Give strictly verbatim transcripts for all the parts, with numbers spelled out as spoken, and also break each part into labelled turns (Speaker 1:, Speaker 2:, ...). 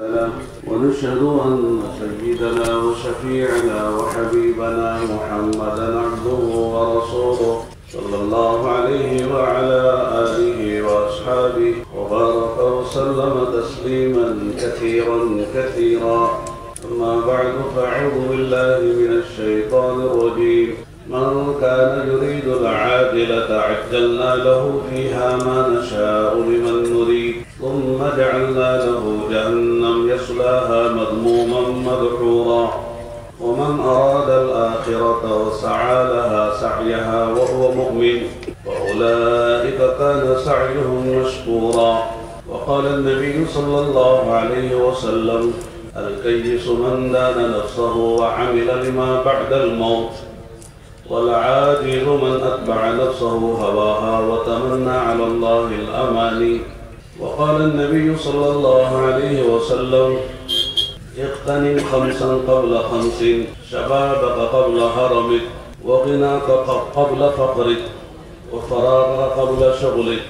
Speaker 1: ونشهد أن سيدنا وشفيعنا وحبيبنا محمدا عبده ورسوله صلى الله عليه وعلى آله وأصحابه وبارك وسلم تسليما كثيرا كثيرا. أما بعد فأعوذ بالله من الشيطان الرجيم. من كان يريد العاجلة عجلنا له فيها ما نشاء لمن نريد ثم جعلنا له جهنم يصلاها مذموما مدحورا. ومن أراد الآخرة وسعى لها سعيها وهو مؤمن فأولئك كان سعيهم مشكورا. وقال النبي صلى الله عليه وسلم: الكيس من دان نفسه وعمل لما بعد الموت، والعاجل من أتبع نفسه هواها وتمنى على الله الأماني. وقال النبي صلى الله عليه وسلم: اغتنم خمسا قبل خمس، شبابك قبل هرمك، وغناك قبل فقرك، وفراغك قبل شغلك،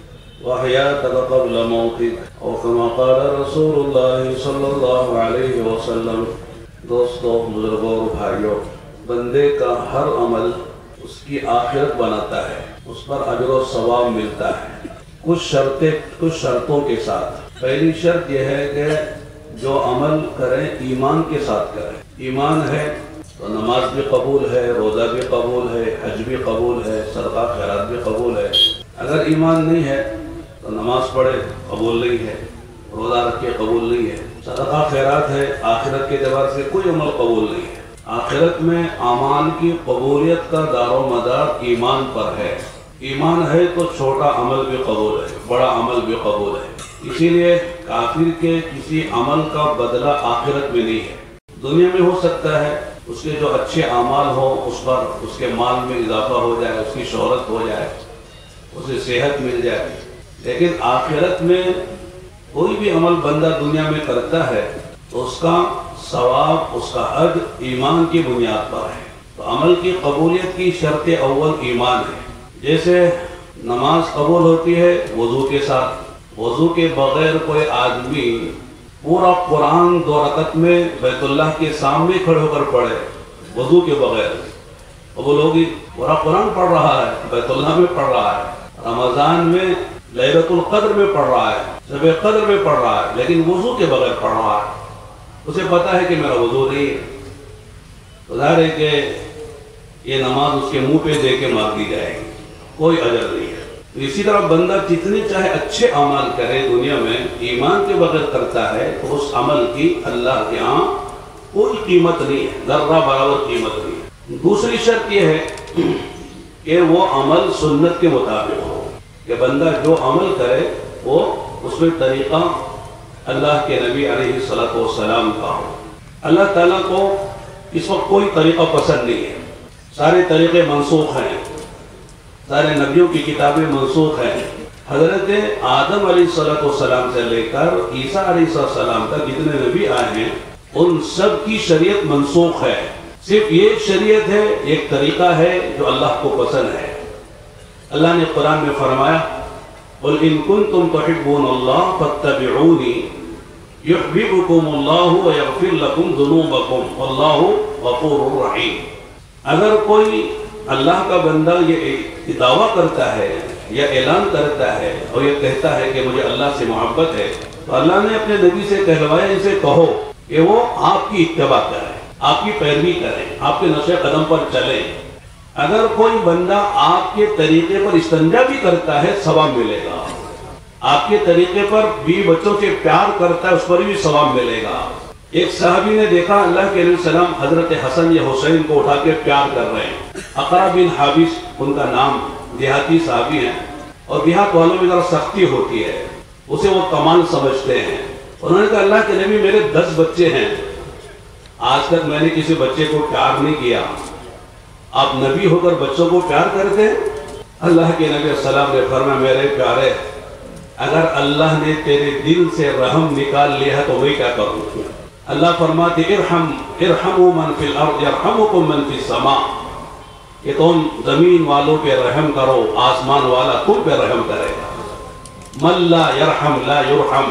Speaker 1: وحياتك قبل موتك، او كما قال رسول الله صلی اللہ علیہ وسلم. دوستو، بزرگوں اور بھائیوں، بندے کا ہر عمل اس کی آخرت بناتا ہے، اس پر اجر و ثواب ملتا ہے، کچھ شرطیں کچھ شرطوں کے ساتھ. پہلی شرط یہ ہے کہ جو عمل کریں ایمان کے ساتھ کریں. ایمان ہے تو نماز بھی قبول ہے، روزہ بھی قبول ہے، حج بھی قبول ہے، صدقہ خیرات بھی قبول ہے. اگر ایمان نہیں ہے تو نماز پڑھے قبول نہیں ہے، روزہ رکھے قبول نہیں ہے، صدقہ خیرات ہے، آخرت کے اعتبار سے کوئی عمل قبول نہیں ہے. آخرت میں اعمال کی قبولیت کا دار و مدار ایمان پر ہے. ایمان ہے تو چھوٹا عمل بھی قبول ہے، بڑا عمل بھی قبول ہے. اسی لیے کافر کے کسی عمل کا بدلہ آخرت میں نہیں ہے. دنیا میں ہو سکتا ہے اس کے جو اچھے اعمال ہوں اس پر اس کے مال میں اضافہ ہو جائے، اس کی شہرت ہو جائے، اسے صحت مل جائے، لیکن آخرت میں کوئی بھی عمل بندہ دنیا میں کرتا ہے تو اس کا ثواب، اس کا اجر ایمان کی بنیاد پر ہے. تو عمل کی قبولیت کی شرط اول ایمان ہے. جیسے نماز قبول ہوتی ہے وضو کے ساتھ. وضو کے بغیر کوئی آدمی پورا قرآن دو رکعت میں بیت اللہ کے سامنے کھڑے ہو کر پڑھے وضو کے بغیر قبول ہوگی؟ پورا قرآن پڑھ رہا ہے، بیت اللہ میں پڑھ رہا ہے، رمضان میں لیلۃ القدر میں پڑھ رہا ہے، شب قدر میں پڑھ رہا ہے، لیکن وضو کے بغیر پڑھ رہا ہے. اسے پتا ہے کہ میرا وضو نہیں ہے، تو ظاہر ہے کہ یہ نماز اس کے منہ پہ دے کے مار دی جائے گی، کوئی اجر نہیں ہے. اسی طرح بندہ جتنی چاہے اچھے اعمال کرے دنیا میں، ایمان کے بغیر کرتا ہے تو اس عمل کی اللہ کے ہاں کوئی قیمت نہیں ہے، ذرہ برابر قیمت نہیں ہے. دوسری شرط یہ ہے کہ وہ عمل سنت کے مطابق ہو، کہ بندہ جو عمل کرے وہ اس میں طریقہ اللہ کے نبی علیہ الصلوۃ والسلام کا ہو. اللہ تعالیٰ کو اس وقت کوئی طریقہ پسند نہیں ہے، سارے طریقے منسوخ ہیں، سارے نبیوں کی کتابیں منسوخ ہیں. حضرت آدم علیہ الصلوۃ والسلام سے لے کر عیسیٰ علیہ السلام تک جتنے نبی آئے ہیں ان سب کی شریعت منسوخ ہے. صرف ایک شریعت ہے، ایک طریقہ ہے جو اللہ کو پسند ہے. اللہ نے قرآن میں فرمایا: قل ان کنتم تحبون اللہ فاتبعونی یحببکم اللہ ویغفر لکم ذنوبکم واللہ غفور رحیم. اگر کوئی اللہ کا بندہ یہ دعویٰ کرتا ہے یا اعلان کرتا ہے اور یہ کہتا ہے کہ مجھے اللہ سے محبت ہے، تو اللہ نے اپنے نبی سے کہلوایا اسے کہو کہ وہ آپ کی اتباع کرے، آپ کی پیروی کریں، آپ کے نقش قدم پر چلیں. اگر کوئی بندہ آپ کے طریقے پر استنجا بھی کرتا ہے ثواب ملے گا. آپ کے طریقے پر بیوی بچوں سے پیار کرتا ہے اس پر بھی ثواب ملے گا. ایک صحابی نے دیکھا اللہ کے علیہ السلام حضرت حسن یا حسین کو اٹھا کے پیار کر رہے ہیں. اقرا بن حابس ان کا نام، دیہاتی صحابی ہیں، اور دیہات والوں میں ذرا سختی ہوتی ہے، اسے وہ کمال سمجھتے ہیں. انہوں نے کہا اللہ کے نبی میرے دس بچے ہیں، آج تک میں نے کسی بچے کو پیار نہیں کیا، آپ نبی ہو کر بچوں کو پیار کرتے ہیں؟ اللہ کے نبی السلام نے فرمایا میرے پیارے، اگر اللہ نے تیرے دل سے رحم نکال لیا تو میں کیا کروں؟ اللہ فرماتے ارحم ارحموا من فی الارض یرحمکم من فی السماء، کہ تم زمین والوں پہ رحم کرو، آسمان والا تم پہ رحم کرے گا. من لا یرحم لا یرحم،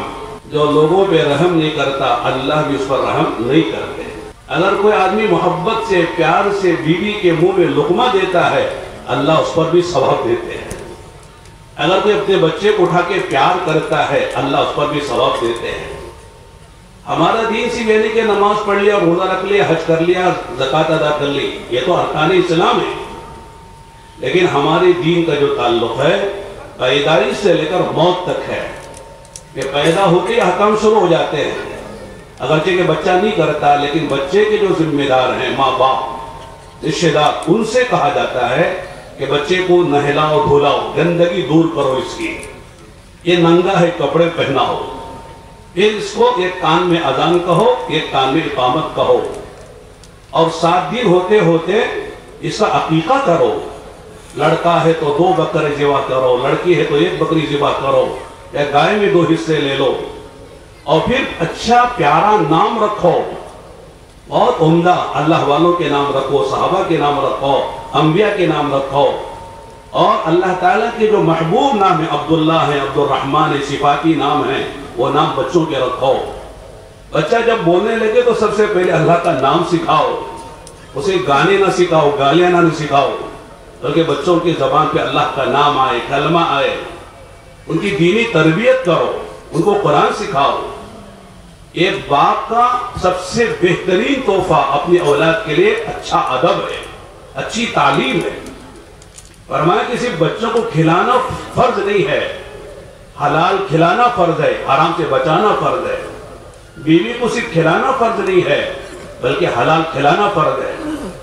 Speaker 1: جو لوگوں پہ رحم نہیں کرتا اللہ بھی اس پر رحم نہیں کرتے۔ اگر کوئی آدمی محبت سے پیار سے بیوی کے منہ میں لقمہ دیتا ہے اللہ اس پر بھی ثواب دیتے ہیں۔ اگر کوئی اپنے بچے کو اٹھا کے پیار کرتا ہے اللہ اس پر بھی ثواب دیتے ہیں۔ ہمارا دین صرف یہ نہیں کہ نماز پڑھ لیا، روزہ رکھ لیا، حج کر لیا، زکوٰۃ ادا کر لی، یہ تو ارکان اسلام ہے، لیکن ہمارے دین کا جو تعلق ہے پیدائش سے لے کر موت تک ہے کہ پیدا ہوتے ہی احکام شروع ہو جاتے ہیں۔ اگرچہ کہ بچہ نہیں کرتا لیکن بچے کے جو ذمہ دار ہیں ماں باپ رشتہ دار ان سے کہا جاتا ہے کہ بچے کو نہلاؤ دھلاؤ، گندگی دور کرو اس کی، یہ ننگا ہے کپڑے پہناؤ، پھر اس کو ایک کان میں اذان کہو ایک کان میں اقامت کہو، اور سات دن ہوتے ہوتے اس کا عقیقہ کرو۔ لڑکا ہے تو دو بکرے ذبح کرو، لڑکی ہے تو ایک بکری ذبح کرو، یا گائے میں دو حصے لے لو، اور پھر اچھا پیارا نام رکھو، بہت عمدہ اللہ والوں کے نام رکھو، صحابہ کے نام رکھو، انبیاء کے نام رکھو، اور اللہ تعالیٰ کے جو محبوب نام ہیں عبداللہ ہیں، عبدالرحمن ہیں، صفاتی نام ہیں، وہ نام بچوں کے رکھو۔ بچہ جب بولنے لگے تو سب سے پہلے اللہ کا نام سکھاؤ، اسے گانے نہ سکھاؤ، گالیاں نہ سکھاؤ، بلکہ بچوں کی زبان پہ اللہ کا نام آئے، کلمہ آئے، ان کی دینی تربیت کرو، ان کو قرآن سکھاؤ۔ ایک باپ کا سب سے بہترین تحفہ اپنی اولاد کے لیے اچھا ادب ہے، اچھی تعلیم ہے۔ فرمایا کہ صرف بچوں کو کھلانا فرض نہیں ہے، حلال کھلانا فرض ہے، حرام سے بچانا فرض ہے۔ بیوی کو صرف کھلانا فرض نہیں ہے بلکہ حلال کھلانا فرض ہے۔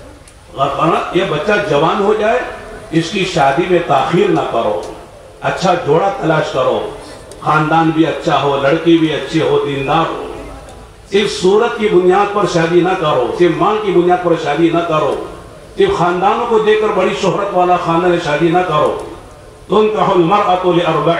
Speaker 1: یہ بچہ جوان ہو جائے اس کی شادی میں تاخیر نہ کرو، اچھا جوڑا تلاش کرو، خاندان بھی اچھا ہو، لڑکی بھی اچھی ہو، دیندار ہو۔ صرف صورت کی بنیاد پر شادی نہ کرو، صرف مال کی بنیاد پر شادی نہ کرو، صرف خاندانوں کو دیکھ کر بڑی شہرت والا خاندان شادی نہ کرو۔ تنکح المرأة لأربع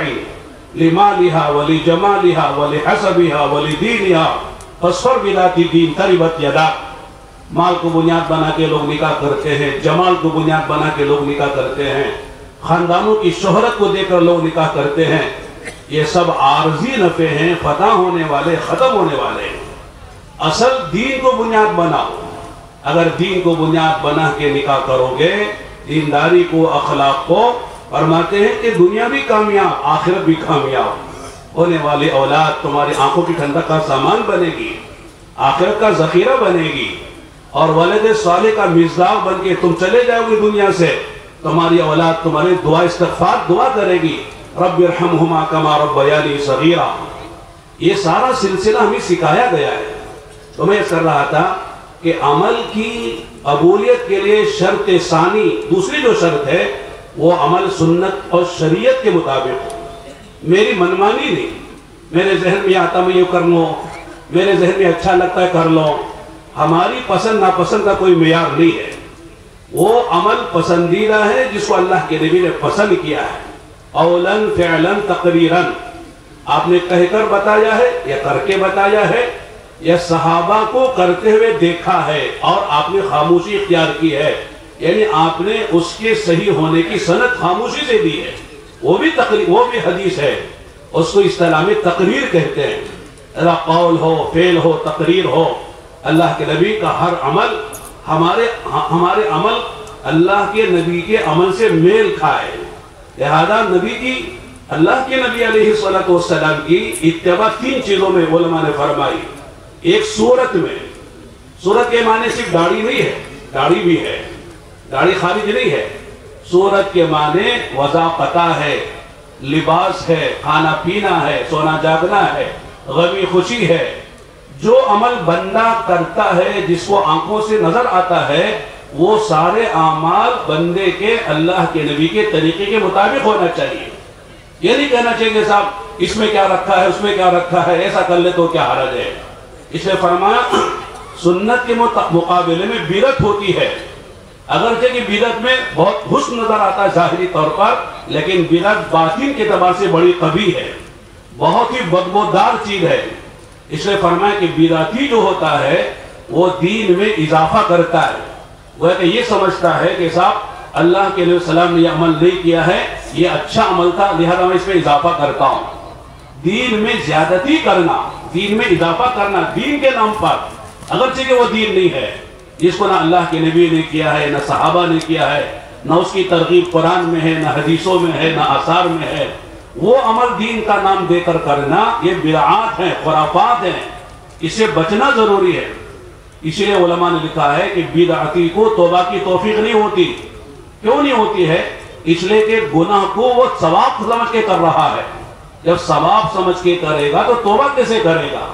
Speaker 1: لمالها ولجمالها ولحسبها ولدینها فاصفر بذات الدین تربت یداک۔ مال کو بنیاد بنا کے لوگ نکاح کرتے ہیں، جمال کو بنیاد بنا کے لوگ نکاح کرتے ہیں، خاندانوں کی شہرت کو دیکھ کر لوگ نکاح کرتے ہیں۔ یہ سب عارضی نفع ہیں، فتح ہونے والے، ختم ہونے والے ہیں۔ اصل دین کو بنیاد بناؤ۔ اگر دین کو بنیاد بنا کے نکاح کرو گے، دینداری کو، اخلاق کو، فرماتے ہیں کہ دنیا بھی کامیاب آخرت بھی کامیاب ہونے والی اولاد تمہاری آنکھوں کی ٹھنڈک کا سامان بنے گی، آخرت کا ذخیرہ بنے گی، اور والد صالح کا مزداق بن کے تم چلے جاؤ گے دنیا سے، تمہاری اولاد تمہاری دعا استغفار دعا کرے گی، رب ارحمہما کما ربیانی صغیرا۔ یہ سارا سلسلہ ہمیں سکھایا گیا ہے۔ تو میں یہ کر رہا تھا کہ عمل کی قبولیت کے لیے شرط ثانی، دوسری جو شرط ہے وہ عمل سنت اور شریعت کے مطابق ہو۔ میری منمانی نہیں، میرے ذہن میں آتا میں یہ کر لوں، میرے ذہن میں اچھا لگتا ہے کر لوں، ہماری پسند ناپسند کا کوئی معیار نہیں ہے۔ وہ عمل پسندیدہ ہے جس کو اللہ کے نبی نے پسند کیا ہے، قولاً فعلاً تقریراً، آپ نے کہہ کر بتایا ہے یا کر کے بتایا ہے، یا صحابہ کو کرتے ہوئے دیکھا ہے اور آپ نے خاموشی اختیار کی ہے، یعنی آپ نے اس کے صحیح ہونے کی سند خاموشی سے دی ہے، وہ بھی تقریر، وہ بھی حدیث ہے، اس کو اصطلاح میں تقریر کہتے ہیں۔ اذا قول ہو، فعل ہو، تقریر ہو، اللہ کے نبی کا ہر عمل ہمارے ہمارے عمل اللہ کے نبی کے عمل سے میل کھائے، لہذا نبی کی، اللہ کے نبی علیہ السلام کی اتباع تین چیزوں میں علماء نے فرمائی۔ ایک صورت میں، صورت کے معنی صرف داڑھی نہیں ہے، داڑھی بھی ہے، داڑھی خارج نہیں ہے، صورت کے معنی وضاقتہ ہے، لباس ہے، کھانا پینا ہے، سونا جاگنا ہے، غمی خوشی ہے۔ جو عمل بندہ کرتا ہے جس کو آنکھوں سے نظر آتا ہے وہ سارے اعمال بندے کے اللہ کے نبی کے طریقے کے مطابق ہونا چاہیے۔ یہ نہیں کہنا چاہیے کہ صاحب اس میں کیا رکھا ہے، اس میں کیا رکھا ہے، ایسا کر لے تو کیا حرج ہے۔ اس نے فرمایا سنت کے مقابلے میں بدعت ہوتی ہے، اگرچہ کہ بدعت میں بہت حسن نظر آتا ہے ظاہری طور پر، لیکن بدعت باطن کے اعتبار سے بڑی قبیح ہے، بہت ہی بدبودار چیز ہے۔ اس نے فرمایا کہ بدعتی جو ہوتا ہے وہ دین میں اضافہ کرتا ہے، وہ کہ یہ سمجھتا ہے کہ صاحب اللہ کے نبی صلی اللہ علیہ وسلم نے یہ عمل نہیں کیا ہے، یہ اچھا عمل تھا لہذا میں اس میں اضافہ کرتا ہوں۔ دین میں زیادتی کرنا، دین میں اضافہ کرنا دین کے نام پر، اگرچہ کہ وہ دین نہیں ہے، جس کو نہ اللہ کے نبی نے کیا ہے، نہ صحابہ نے کیا ہے، نہ اس کی ترغیب قرآن میں ہے، نہ حدیثوں میں ہے، نہ آثار میں ہے، وہ عمل دین کا نام دے کر کرنا یہ بدعات ہیں، خرافات ہیں، اس سے بچنا ضروری ہے۔ اسی لیے علماء نے لکھا ہے کہ بدعتی کو توبہ کی توفیق نہیں ہوتی۔ کیوں نہیں ہوتی ہے؟ اس لیے کہ گناہ کو وہ ثواب سمجھ کے کر رہا ہے، جب ثواب سمجھ کے کرے گا تو توبہ کیسے کرے گا؟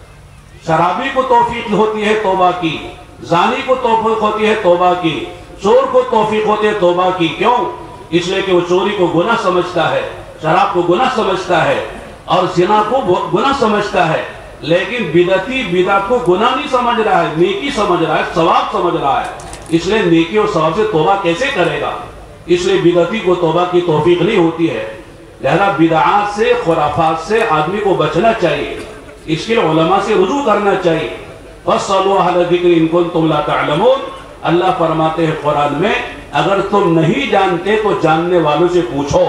Speaker 1: شرابی کو توفیق ہوتی ہے توبہ کی، زانی کو توفیق ہوتی ہے توبہ کی، چور کو توفیق ہوتی ہے توبہ کی۔ کیوں؟ اس لیے کہ وہ چوری کو گناہ سمجھتا ہے، شراب کو گناہ سمجھتا ہے، اور زنا کو گناہ سمجھتا ہے، لیکن بدعتی بدعت کو گناہ نہیں سمجھ رہا ہے، نیکی سمجھ رہا ہے، ثواب سمجھ رہا ہے۔ اس لیے نیکی اور ثواب سے توبہ کیسے کرے گا؟ اس لیے بدعتی کو توبہ کی توفیق نہیں ہوتی ہے۔ لہذا بدعات سے، خرافات سے آدمی کو بچنا چاہیے، اس کے لیے علماء سے رجوع کرنا چاہیے۔ فَاسْأَلُوا أَهْلَ الذِّكْرِ إِن كُنتُمْ لَا تَعْلَمُونَ، اللہ فرماتے ہیں قرآن میں اگر تم نہیں جانتے تو جاننے والوں سے پوچھو۔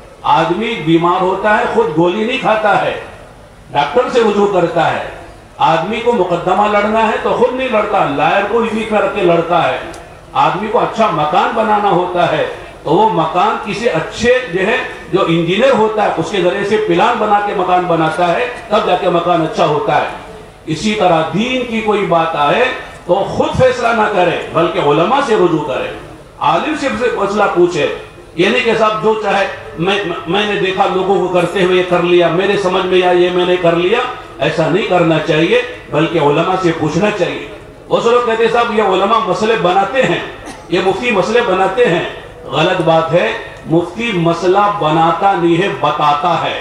Speaker 1: آدمی بیمار ہوتا ہے خود گولی نہیں کھاتا ہے، ڈاکٹر سے رجوع کرتا ہے۔ آدمی کو مقدمہ لڑنا ہے تو خود نہیں لڑتا، لائر کو اسی کر کے لڑتا ہے۔ آدمی کو اچھا مکان بنانا ہوتا ہے تو وہ مکان کسی اچھے جو ہے جو انجینئر ہوتا ہے اس کے ذریعے سے پلان بنا کے مکان بناتا ہے، تب جا کے مکان اچھا ہوتا ہے۔ اسی طرح دین کی کوئی بات آئے تو خود فیصلہ نہ کرے بلکہ علماء سے رجوع کرے، عالم سے مسئلہ پوچھے۔ یہ نہیں کہ صاحب جو چاہے میں میں نے دیکھا لوگوں کو کرتے ہوئے یہ کر لیا، میرے سمجھ میں آیا یہ میں نے کر لیا، ایسا نہیں کرنا چاہیے بلکہ علماء سے پوچھنا چاہیے۔ اس لوگ کہتے ہیں صاحب یہ علماء مسئلے بناتے ہیں، یہ مفتی مسئلے بناتے ہیں۔ غلط بات ہے، مفتی مسئلہ بناتا نہیں ہے، بتاتا ہے۔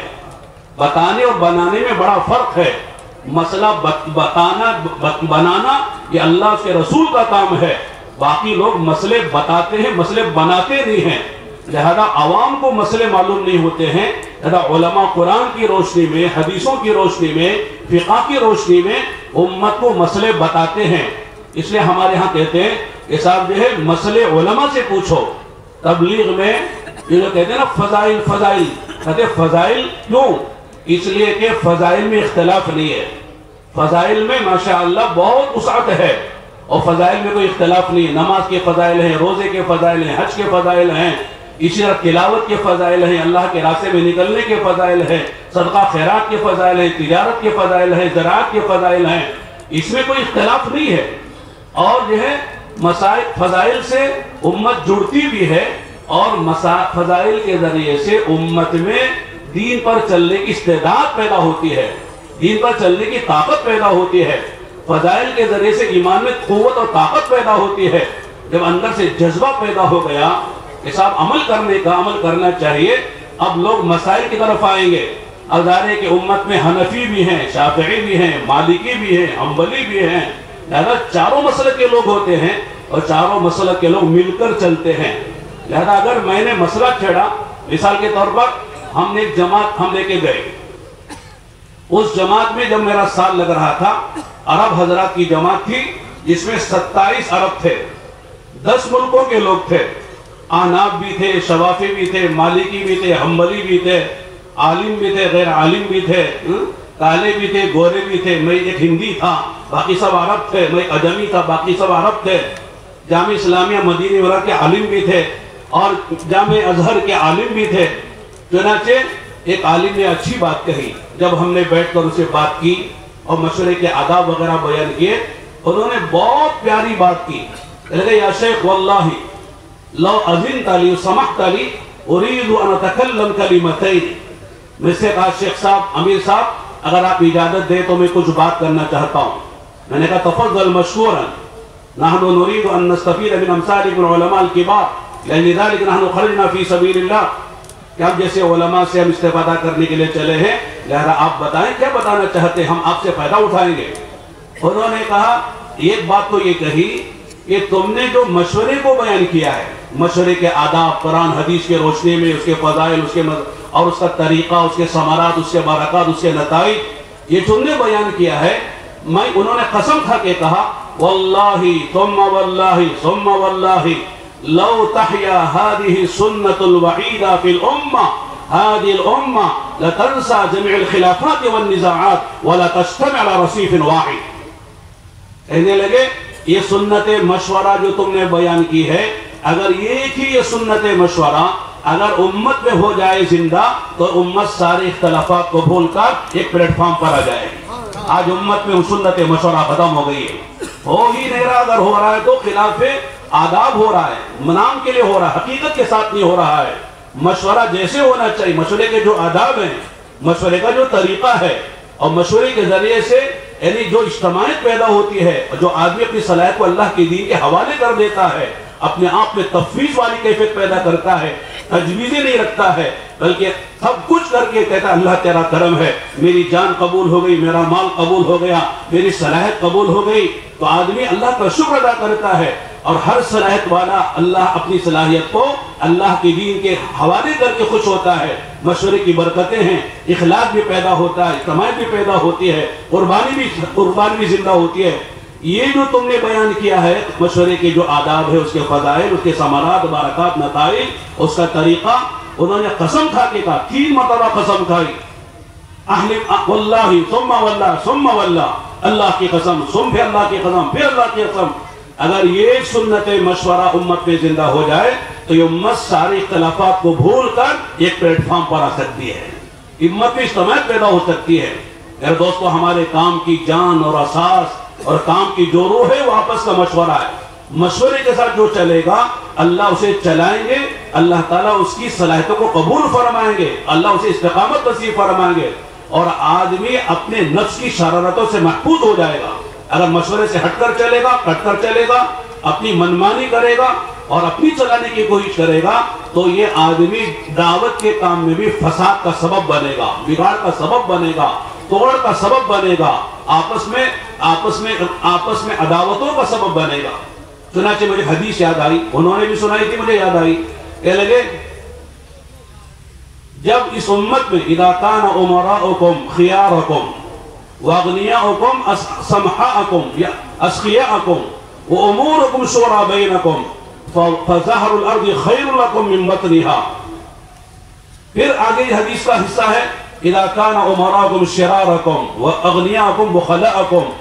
Speaker 1: بتانے اور بنانے میں بڑا فرق ہے۔ مسئلہ بتانا بنانا یہ اللہ اس کے رسول کا کام ہے، باقی لوگ مسئلے بتاتے ہیں، مسئلے بناتے نہیں ہیں۔ لہذا عوام کو مسئلے معلوم نہیں ہوتے ہیں، لہذا علماء قرآن کی روشنی میں، حدیثوں کی روشنی میں، فقہ کی روشنی میں امت کو مسئلے بتاتے ہیں۔ اس لیے ہمارے ہاں کہتے ہیں کہ صاحب جو ہے مسئلے علماء سے پوچھو۔ تبلیغ میں یہ جو کہتے ہیں نا فضائل فضائل، کہتے ہیں فضائل کیوں؟ اس لیے کہ فضائل میں اختلاف نہیں ہے، فضائل میں ماشاءاللہ بہت وسعت ہے، اور فضائل میں کوئی اختلاف نہیں ہے۔ نماز کے فضائل ہیں، روزے کے فضائل ہیں، حج کے فضائل ہیں، اسی طرح تلاوت کے فضائل ہیں، اللہ کے راستے میں نکلنے کے فضائل ہیں، صدقہ خیرات کے فضائل ہیں، تجارت کے فضائل ہیں، زراعت کے فضائل ہیں، اس میں کوئی اختلاف نہیں ہے۔ اور جو ہے مسائل فضائل سے امت جڑتی بھی ہے، اور فضائل کے ذریعے سے امت میں دین پر چلنے کی استعداد پیدا ہوتی ہے، دین پر چلنے کی طاقت پیدا ہوتی ہے۔ فضائل کے ذریعے سے ایمان میں قوت اور طاقت پیدا ہوتی ہے۔ جب اندر سے جذبہ پیدا ہو گیا کہ صاحب عمل کرنے کا، عمل کرنا چاہیے، اب لوگ مسائل کی طرف آئیں گے۔ اب ظاہر ہے کہ امت میں حنفی بھی ہیں، شافعی بھی ہیں، مالکی بھی ہیں، حنبلی بھی ہیں، لہذا چاروں مسلک کے لوگ ہوتے ہیں، اور چاروں مسلک کے لوگ مل کر چلتے ہیں۔ لہذا اگر میں نے مسئلہ چھیڑا، مثال کے طور پر ہم نے ایک جماعت ہم لے کے گئے، اس جماعت میں جب میرا سال لگ رہا تھا، عرب حضرات کی جماعت تھی جس میں ستائیس عرب تھے، دس ملکوں کے لوگ تھے، احناف بھی تھے، شوافی بھی تھے، مالکی بھی تھے، حنبلی بھی تھے، عالم بھی تھے، غیر عالم بھی تھے، کالے بھی تھے، گورے بھی تھے، میں ایک ہندی تھا، باقی سب عرب تھے، میں اجمی تھا، باقی سب عرب تھے۔ جامعہ اسلامیہ مدینہ منورہ کے عالم بھی تھے، اور جامعہ ازہر کے عالم بھی تھے۔ چنانچہ ایک عالم نے اچھی بات کہی، جب ہم نے بیٹھ کر اسے بات کی اور مشورے کے آداب وغیرہ بیان کیے، انہوں نے بہت پیاری بات کی، کہتے یا شیخ واللہ لو اذنت لی سمحت لی اريد ان اتکلم کلمتین، میں سے کہا شیخ صاحب، امیر صاحب اگر آپ اجازت دیں تو میں کچھ بات کرنا چاہتا ہوں۔ میں نے کہا تفضل مشکورا، نحن نريد ان نستفید من امثالکم العلماء الکبار لذلك نحن خرجنا فی سبیل اللہ، کہ آپ جیسے علماء سے ہم استفادہ کرنے کے لیے چلے ہیں، لہذا آپ بتائیں کیا بتانا چاہتے ہیں، ہم آپ سے فائدہ اٹھائیں گے۔ انہوں نے کہا ایک بات تو یہ کہی کہ تم نے جو مشورے کو بیان کیا ہے، مشورے کے آداب قرآن حدیث کے روشنی میں، اس کے فضائل، اس کے اور اس کا طریقہ، اس کے ثمرات، اس کے برکات، اس کے نتائج، یہ تم نے بیان کیا ہے، میں انہوں نے قسم کھا کے کہا واللہ ثم واللہ ثم واللہ لو تحیا هذه السنة الوحيدة في الأمة هذه الأمة لتنسى جميع الخلافات والنزاعات ولا تجتمع على رصيف واحد. کہنے لگے یہ سنت مشورہ جو تم نے بیان کی ہے، اگر ایک ہی یہ سنت مشورہ اگر امت میں ہو جائے زندہ تو امت سارے اختلافات کو بھول کر ایک پلیٹ فارم پر آ جائے گی. آج امت میں سنت مشورہ ختم ہو گئی ہے، ہو ہی نہیں رہا. اگر ہو رہا ہے تو خلاف آداب ہو رہا ہے، نام کے لیے ہو رہا ہے، حقیقت کے ساتھ نہیں ہو رہا ہے. مشورہ جیسے ہونا چاہیے، مشورے کے جو آداب ہیں، مشورے کا جو طریقہ ہے، اور مشورے کے ذریعے سے یعنی جو اجتماعیت پیدا ہوتی ہے، جو آدمی اپنی صلاحیت کو اللہ کے دین کے حوالے کر دیتا ہے، اپنے آپ میں تفویض والی کیفیت پیدا کرتا ہے، تجویزیں نہیں رکھتا ہے، بلکہ سب کچھ کر کے کہتا ہے اللہ تیرا کرم ہے، میری جان قبول ہو گئی، میرا مال قبول ہو گیا، میری صلاحیت قبول ہو گئی، تو آدمی اللہ کا شکر ادا کرتا ہے. اور ہر صلاحیت والا اللہ اپنی صلاحیت کو اللہ کے دین کے حوالے کر کے خوش ہوتا ہے. مشورے کی برکتیں ہیں، اخلاق بھی پیدا ہوتا ہے، اجتماعیت بھی پیدا ہوتی ہے، قربانی بھی قربانی بھی زندہ ہوتی ہے. یہ جو تم نے بیان کیا ہے مشورے کے جو آداب ہے، اس کے فضائل، اس کے ثمرات، برکات، نتائج، اس کا طریقہ، انہوں نے قسم کھا کے کہا، تین مرتبہ قسم کھائی، واللہ ثم واللہ ثم واللہ، اللہ کی قسم، ثم پھر اللہ کی قسم، پھر اللہ کی قسم. اگر یہ سنت مشورہ امت میں زندہ ہو جائے تو یہ امت سارے اختلافات کو بھول کر ایک پلیٹ فارم پر آ سکتی ہے، امت میں اجتماعیت پیدا ہو سکتی ہے. میرے دوستو، ہمارے کام کی جان اور اساس اور کام کی جو روح ہے وہ آپس کا مشورہ ہے. مشورے کے ساتھ جو چلے گا اللہ اسے چلائیں گے، اللہ تعالیٰ اس کی صلاحیتوں کو قبول فرمائیں گے، اللہ اسے استقامت نصیب فرمائیں گے، اور آدمی اپنے نفس کی شرارتوں سے محفوظ ہو جائے گا. اگر مشورے سے ہٹ کر چلے گا، کٹ کر چلے گا، اپنی منمانی کرے گا اور اپنی چلانے کی کوشش کرے گا تو یہ آدمی دعوت کے کام میں بھی فساد کا سبب بنے گا، بگاڑ کا سبب بنے گا، توڑ کا سبب بنے گا، آپس میں آپس میں آپس میں عداوتوں کا سبب بنے گا. چنانچہ مجھے حدیث یاد آئی، انہوں نے بھی سنائی تھی، مجھے یاد آئی. کہ لگے جب اس امت میں اذا کان امراؤکم خیارکم واغنیاؤکم سمحاءکم اسخیاءکم وامورکم شورا بینکم فظہر الارض خیر لکم من بطنها. پھر آگے حدیث کا حصہ ہے اذا کان امراؤکم شرارکم واغنیاؤکم بخلاءکم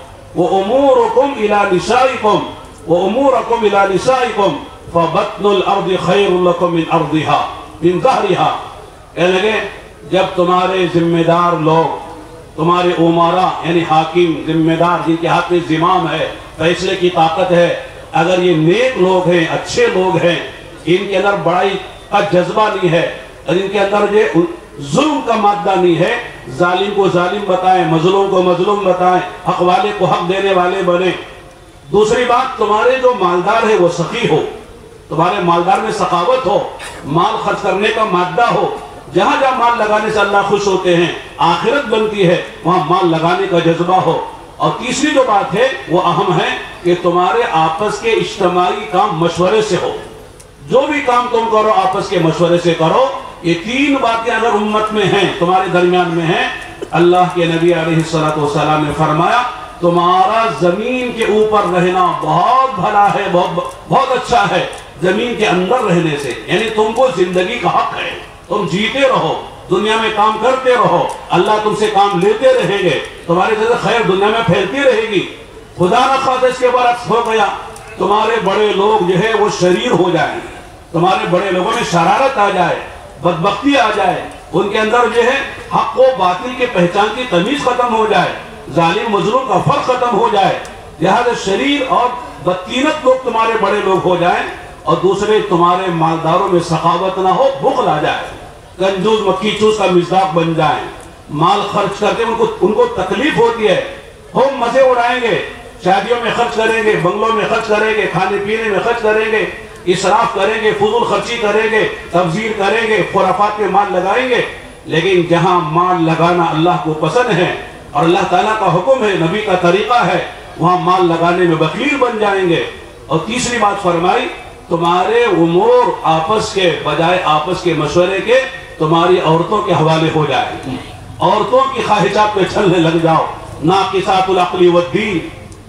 Speaker 1: وامورکم الى نسائکم وامورکم الى نسائکم فبطن الارض خیر لکم من ارضها من ظہرها. کہنے لگے جب تمہارے ذمہ دار لوگ، تمہارے امراء یعنی حاکم، ذمہ دار جن کے ہاتھ میں زمام ہے، فیصلے کی طاقت ہے، اگر یہ نیک لوگ ہیں، اچھے لوگ ہیں، ان کے اندر بڑائی کا جذبہ نہیں ہے اور ان کے اندر یہ ظلم کا مادہ نہیں ہے، ظالم کو ظالم بتائیں، مظلوم کو مظلوم بتائیں، حق والے کو حق دینے والے بنیں. دوسری بات، تمہارے جو مالدار ہے وہ سخی ہو، تمہارے مالدار میں سخاوت ہو، مال خرچ کرنے کا مادہ ہو. جہاں جہاں مال لگانے سے اللہ خوش ہوتے ہیں، آخرت بنتی ہے، وہاں مال لگانے کا جذبہ ہو. اور تیسری جو بات ہے وہ اہم ہے کہ تمہارے آپس کے اجتماعی کام مشورے سے ہو. جو بھی کام تم کرو آپس کے مشورے سے کرو. یہ تین باتیں اگر امت میں ہیں، تمہارے درمیان میں ہیں، اللہ کے نبی علیہ الصلوۃ والسلام نے فرمایا تمہارا زمین کے اوپر رہنا بہت بھلا ہے، بہت بہت اچھا ہے زمین کے اندر رہنے سے. یعنی تم کو زندگی کا حق ہے، تم جیتے رہو، دنیا میں کام کرتے رہو، اللہ تم سے کام لیتے رہیں گے، تمہارے جیسے خیر دنیا میں پھیلتی رہے گی. خدا نہ خواستہ اس کے برعکس ہو گیا، تمہارے بڑے لوگ جو ہے وہ شریر ہو جائیں، تمہارے بڑے لوگوں میں شرارت آ جائے، بدبختی آ جائے، ان کے اندر جو ہے حق و باطل کے پہچان کی تمیز ختم ہو جائے، ظالم مظلوم کا فرق ختم ہو جائے. لہذا شریر اور بدتینت لوگ تمہارے بڑے لوگ ہو جائیں اور دوسرے تمہارے مالداروں میں سخاوت نہ ہو، بخل آ جائے، کنجوس مکھی چوس کا مزداق بن جائیں، مال خرچ کرتے ان کو ان کو تکلیف ہوتی ہے، ہم مزے اڑائیں گے، شادیوں میں خرچ کریں گے، بنگلوں میں خرچ کریں گے، کھانے پینے میں خرچ کریں گے، اسراف کریں گے، فضول خرچی کریں گے، تبذیر کریں گے، خرافات میں مال لگائیں گے. لیکن جہاں مال لگانا اللہ کو پسند ہے اور اللہ تعالیٰ کا حکم ہے، نبی کا طریقہ ہے، وہاں مال لگانے میں بخیل بن جائیں گے. اور تیسری بات فرمائی تمہارے امور آپس کے بجائے آپس کے مشورے کے تمہاری عورتوں کے حوالے ہو جائے، عورتوں کی خواہشات پہ چلنے لگ جاؤ. ناقصات العقل والدین،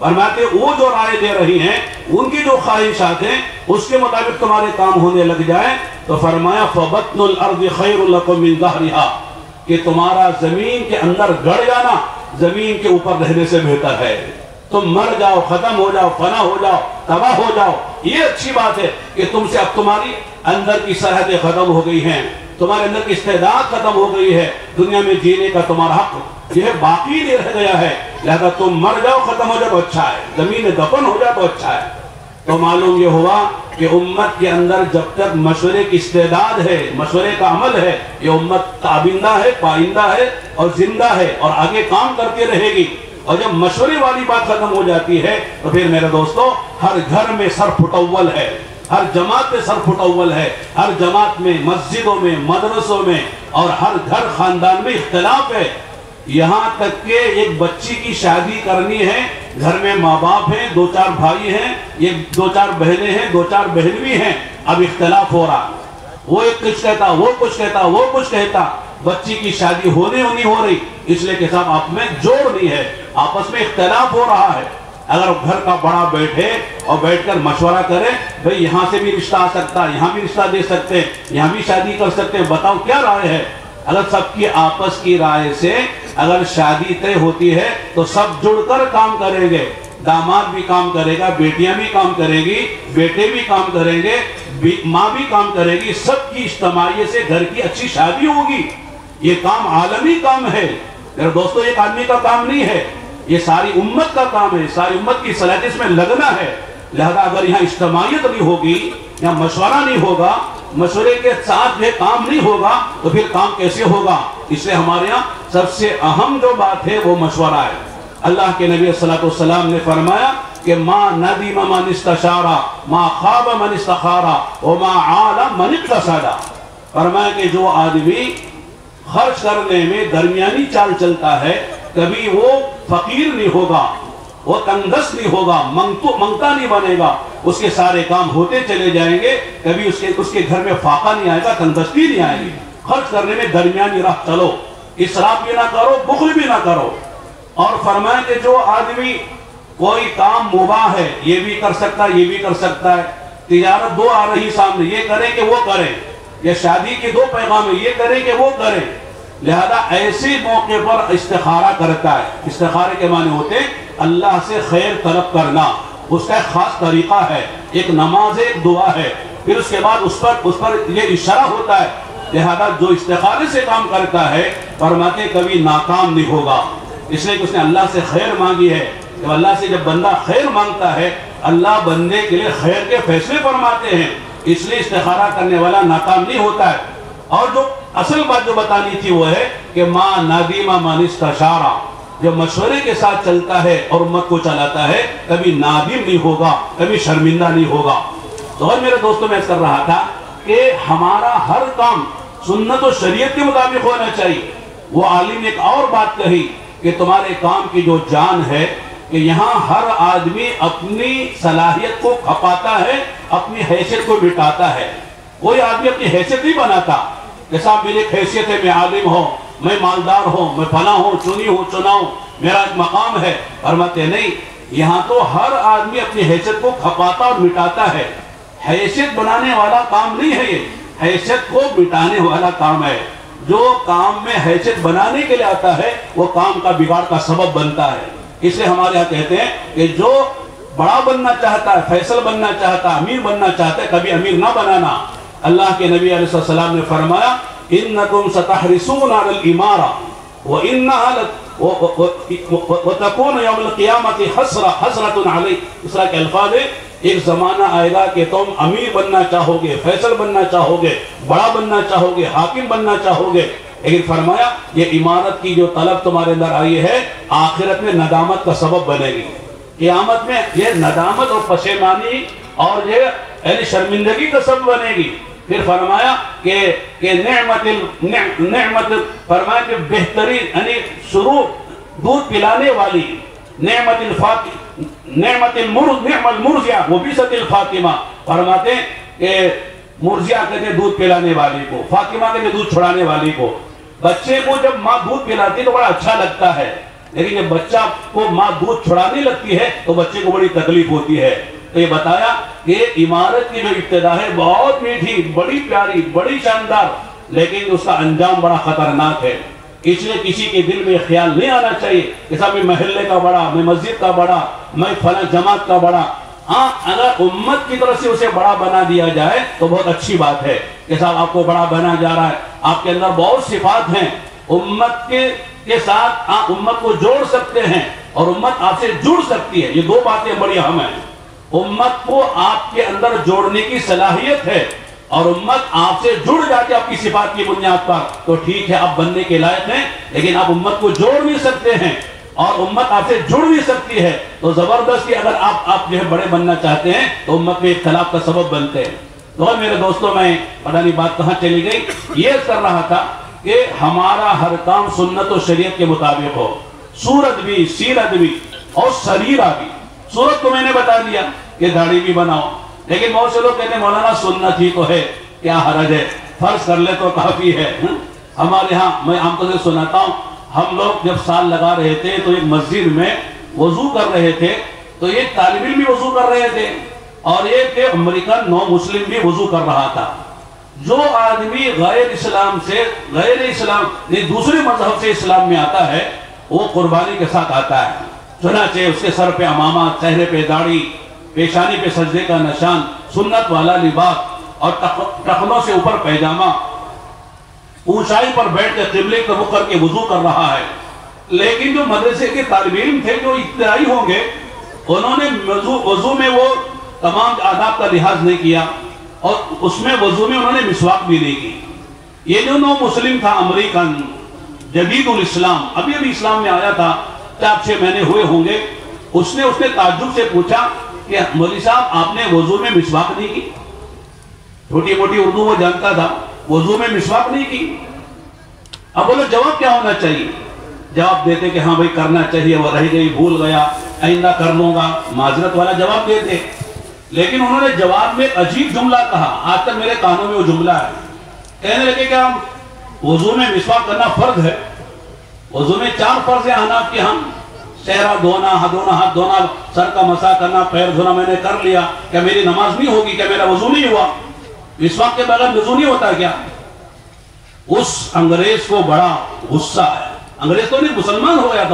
Speaker 1: فرماتے وہ جو رائے دے رہی ہیں ان کی جو خواہشات ہیں اس کے مطابق تمہارے کام ہونے لگ جائیں تو فرمایا فَبَطْنُ الْأَرْضِ خَيْرٌ لَكُم مِّن ظَهْرِهَا کہ تمہارا زمین کے اندر گڑ جانا زمین کے اوپر رہنے سے بہتر ہے. تم مر جاؤ، ختم ہو جاؤ، فنا ہو جاؤ، تباہ ہو جاؤ. یہ اچھی بات ہے کہ تم سے اب تمہاری اندر کی سرحدیں ختم ہو گئی ہیں، تمہارے اندر کی استعداد ختم ہو گئی ہے، دنیا میں جینے کا تمہارا حق یہ باقی نہیں رہ گیا ہے. لہذا تم مر جاؤ، ختم ہو جاؤ تو اچھا ہے، زمین دفن ہو جاؤ تو اچھا ہے. تو معلوم یہ ہوا کہ امت کے اندر جب تک مشورے کی استعداد ہے، مشورے کا عمل ہے، یہ امت تابندہ ہے، پائندہ ہے اور زندہ ہے اور آگے کام کرتی رہے گی. اور جب مشورے والی بات ختم ہو جاتی ہے تو پھر میرے دوستو ہر گھر میں سر پھٹاول ہے، ہر جماعت میں سر پھٹاول ہے، ہر جماعت میں، مسجدوں میں، مدرسوں میں اور ہر گھر خاندان میں اختلاف ہے. یہاں تک کہ ایک بچی کی شادی کرنی ہے، گھر میں ماں باپ ہیں، دو چار بھائی ہیں، ایک دو چار بہنیں ہیں، دو چار بہن بھی ہیں، اب اختلاف ہو رہا. وہ ایک کچھ کہتا، وہ کچھ کہتا، وہ کچھ کہتا. بچی کی شادی ہونے ہونی ہو رہی اس لیے کہ صاحب آپ میں جوڑ نہیں ہے، آپس میں اختلاف ہو رہا ہے. اگر گھر کا بڑا بیٹھے اور بیٹھ کر مشورہ کرے بھئی یہاں سے بھی رشتہ آ سکتا ہے، یہاں بھی رشتہ دے سکتے ہیں، یہاں بھی شادی کر سکتے ہیں، بتاؤ کیا رائے ہے. اگر سب کی آپس کی رائے سے اگر شادی طے ہوتی ہے تو سب جڑ کر کام کریں گے. داماد بھی کام کرے گا، بیٹیاں بھی کام کرے گی، بیٹے بھی کام کریں گے، ماں بھی کام کرے گی. سب کی اجتماعیت سے گھر کی اچھی شادی ہوگی. یہ کام عالمی کام ہے میرے دوستو، ایک آدمی کا کام نہیں ہے، یہ ساری امت کا کام ہے، ساری امت کی صلاحیت اس میں لگنا ہے. لہذا اگر یہاں اجتماعیت نہیں ہوگی، یہاں مشورہ نہیں ہوگا، مشورے کے ساتھ جو کام نہیں ہوگا تو پھر کام کیسے ہوگا. اس لیے ہمارے یہاں سب سے اہم جو بات ہے وہ مشورہ ہے. اللہ کے نبی صلی اللہ علیہ وسلم نے فرمایا کہ ما ندیم من استشارا، ما خواب من استخارا، وما عال من اقتصادا. فرمایا کہ جو آدمی خرچ کرنے میں درمیانی چال چلتا ہے کبھی وہ فقیر نہیں ہوگا، وہ تنگس نہیں ہوگا، منگتا نہیں بنے گا، اس کے سارے کام ہوتے چلے جائیں گے، کبھی اس کے اس کے گھر میں فاقہ نہیں آئے گا، تنگستی نہیں آئے گی. خرچ کرنے میں درمیانی راہ چلو، اسراف بھی نہ کرو، بخل بھی نہ کرو. اور فرمایا کہ جو آدمی کوئی کام مباح ہے یہ بھی کر سکتا ہے، یہ بھی کر سکتا ہے. تجارت دو آ رہی سامنے، یہ کریں کہ وہ کریں، یا شادی کے دو پیغام ہے، یہ کریں کہ وہ کریں. لہذا ایسے موقع پر استخارہ کرتا ہے. استخارے کے معنی ہوتے اللہ سے خیر طلب کرنا، اس کا ایک خاص طریقہ ہے، ایک نماز ہے، ایک دعا ہے، پھر اس کے بعد اس پر اس پر یہ اشارہ ہوتا ہے. لہذا جو استخارے سے کام کرتا ہے فرماتے کبھی ناکام نہیں ہوگا، اس لیے کہ اس نے اللہ سے خیر مانگی ہے. جب اللہ سے جب بندہ خیر مانگتا ہے اللہ بندے کے لیے خیر کے فیصلے فرماتے ہیں، اس لیے استخارہ کرنے والا ناکام نہیں ہوتا ہے. اور جو اصل بات جو بتانی تھی وہ ہے کہ ما ندیم من استشارا، جو مشورے کے ساتھ چلتا ہے اور امت کو چلاتا ہے کبھی نادم نہیں ہوگا، کبھی شرمندہ نہیں ہوگا. تو اور میرے دوستوں میں کر رہا تھا کہ ہمارا ہر کام سنت و شریعت کے مطابق ہونا چاہیے. وہ عالم نے ایک اور بات کہی کہ تمہارے کام کی جو جان ہے کہ یہاں ہر آدمی اپنی صلاحیت کو کھپاتا ہے، اپنی حیثیت کو مٹاتا ہے. کوئی آدمی اپنی حیثیت نہیں بناتا کہ صاحب میری ایک حیثیت ہے، میں عالم ہوں، میں مالدار ہوں، میں فلاں ہوں، چنی ہوں، چنا ہوں، میرا ایک مقام ہے. فرماتے نہیں، یہاں تو ہر آدمی اپنی حیثیت کو کھپاتا اور مٹاتا ہے. حیثیت بنانے والا کام نہیں ہے، یہ حیثیت کو مٹانے والا کام ہے. جو کام میں حیثیت بنانے کے لیے آتا ہے وہ کام کا بگاڑ کا سبب بنتا ہے. اس لیے ہمارے یہاں کہتے ہیں کہ جو بڑا بننا چاہتا ہے، فیصل بننا چاہتا ہے، امیر بننا چاہتا ہے، کبھی امیر نہ بنانا. اللہ کے نبی علیہ السلام نے فرمایا انکم ستحرسون علی الامارہ وانہا وتکون یوم القیامت حسرۃ حسرۃ علی. اس طرح کے الفاظ ہے ایک زمانہ آئے گا کہ تم امیر بننا چاہو گے، فیصل بننا چاہو گے، بڑا بننا چاہو گے، حاکم بننا چاہو گے، لیکن فرمایا یہ عمارت کی جو طلب تمہارے اندر آئی ہے آخرت میں ندامت کا سبب بنے گی. قیامت میں یہ ندامت اور پشیمانی اور یہ یعنی شرمندگی کا سبب بنے گی. پھر فرمایا کہ کہ نعمت نعمت فرمایا کہ بہترین یعنی شروع دودھ پلانے والی نعمت الفاطمہ، نعمت المرض نعم المرضیہ وہ بیست الفاطمہ. فرماتے ہیں کہ مرضیہ کہتے ہیں دودھ پلانے والی کو، فاطمہ کہتے ہیں دودھ چھڑانے والی کو. بچے کو جب ماں دودھ پلاتی تو بڑا اچھا لگتا ہے، لیکن جب بچہ کو ماں دودھ چھڑانے لگتی ہے تو بچے کو بڑی تکلیف ہوتی ہے. تو یہ بتایا کہ عمارت کی جو ابتدا ہے بہت میٹھی، بڑی پیاری، بڑی شاندار، لیکن اس کا انجام بڑا خطرناک ہے. اس لیے کسی کے دل میں خیال نہیں آنا چاہیے کہ صاحب میں محلے کا بڑا، میں مسجد کا بڑا، میں فلاں جماعت کا بڑا. ہاں اگر امت کی طرف سے اسے بڑا بنا دیا جائے تو بہت اچھی بات ہے کہ صاحب آپ کو بڑا بنا جا رہا ہے، آپ کے اندر بہت صفات ہیں، امت کے کے ساتھ آپ امت کو جوڑ سکتے ہیں اور امت آپ سے جڑ سکتی ہے. یہ دو باتیں بڑی اہم ہیں. امت کو آپ کے اندر جوڑنے کی صلاحیت ہے اور امت آپ سے جڑ جاتی ہے آپ کی صفات کی بنیاد پر تو ٹھیک ہے، آپ بننے کے لائق ہیں. لیکن آپ امت کو جوڑ نہیں سکتے ہیں اور امت آپ سے جڑ نہیں سکتی ہے تو زبردستی اگر آپ آپ جو ہے بڑے بننا چاہتے ہیں تو امت میں اختلاف کا سبب بنتے ہیں. تو میرے دوستوں، میں پتہ نہیں بات کہاں چلی گئی، یہ کر رہا تھا کہ ہمارا ہر کام سنت و شریعت کے مطابق ہو، صورت بھی، سیرت بھی اور سریرہ بھی. صورت کو میں نے بتا دیا کہ داڑھی بھی بناؤ، لیکن بہت سے لوگ کہتے ہیں مولانا سنت ہی تو ہے، کیا حرج ہے، فرض کر لے تو کافی ہے. ہمارے ہاں میں آپ کو سناتا ہوں، ہم لوگ جب سال لگا رہے تھے تو ایک مسجد میں وضو کر رہے تھے تو ایک طالب علم بھی وضو کر رہے تھے اور ایک امریکن نو مسلم بھی وضو کر رہا تھا. جو آدمی غیر اسلام سے غیر اسلام دوسرے مذہب سے اسلام میں آتا ہے وہ قربانی کے ساتھ آتا ہے. چنانچہ اس کے سر پہ عمامہ، چہرے پہ داڑھی، پیشانی پہ سجدے کا نشان، سنت والا لباس اور ٹخنوں سے اوپر پیجامہ، اونچائی پر بیٹھ کے قبلے کا رخ کر کے وضو کر رہا ہے. لیکن جو مدرسے کے طالب علم تھے جو ابتدائی ہوں گے انہوں نے وضو میں وہ تمام آداب کا لحاظ نہیں کیا اور اس میں وضو میں انہوں نے مسواک بھی نہیں کی. یہ جو نو مسلم تھا امریکن جدید الاسلام، ابھی ابھی اسلام میں آیا تھا، چار چھ مہینے ہوئے ہوں گے، اس نے اس نے تعجب سے پوچھا کہ مولوی صاحب آپ نے وضو میں مسواک نہیں کی؟ چھوٹی موٹی اردو وہ جانتا تھا، وضو میں مسواک نہیں کی. اب بولو جواب کیا ہونا چاہیے؟ جواب دیتے کہ ہاں بھائی کرنا چاہیے، وہ رہ گئی، بھول گیا، آئندہ کر لوں گا، معذرت والا جواب دیتے. لیکن انہوں نے جواب میں عجیب جملہ کہا، آج تک میرے کانوں میں وہ جملہ ہے. کہنے لگے کہ ہم وضو میں مسواک کرنا فرض ہے. وضو میں چار فرض ہیں حناف کے، ہم چہرہ دھونا، ہاتھ دھونا، ہاتھ دھونا، سر کا مسح کرنا، پیر دھونا میں نے کر لیا، کیا میری نماز نہیں ہوگی؟ کیا میرا وضو نہیں ہوا؟ مسواک کے بغیر وضو نہیں ہوتا کیا؟ اس انگریز کو بڑا غصہ ہے. انگریز تو نہیں، مسلمان ہو گیا تھا،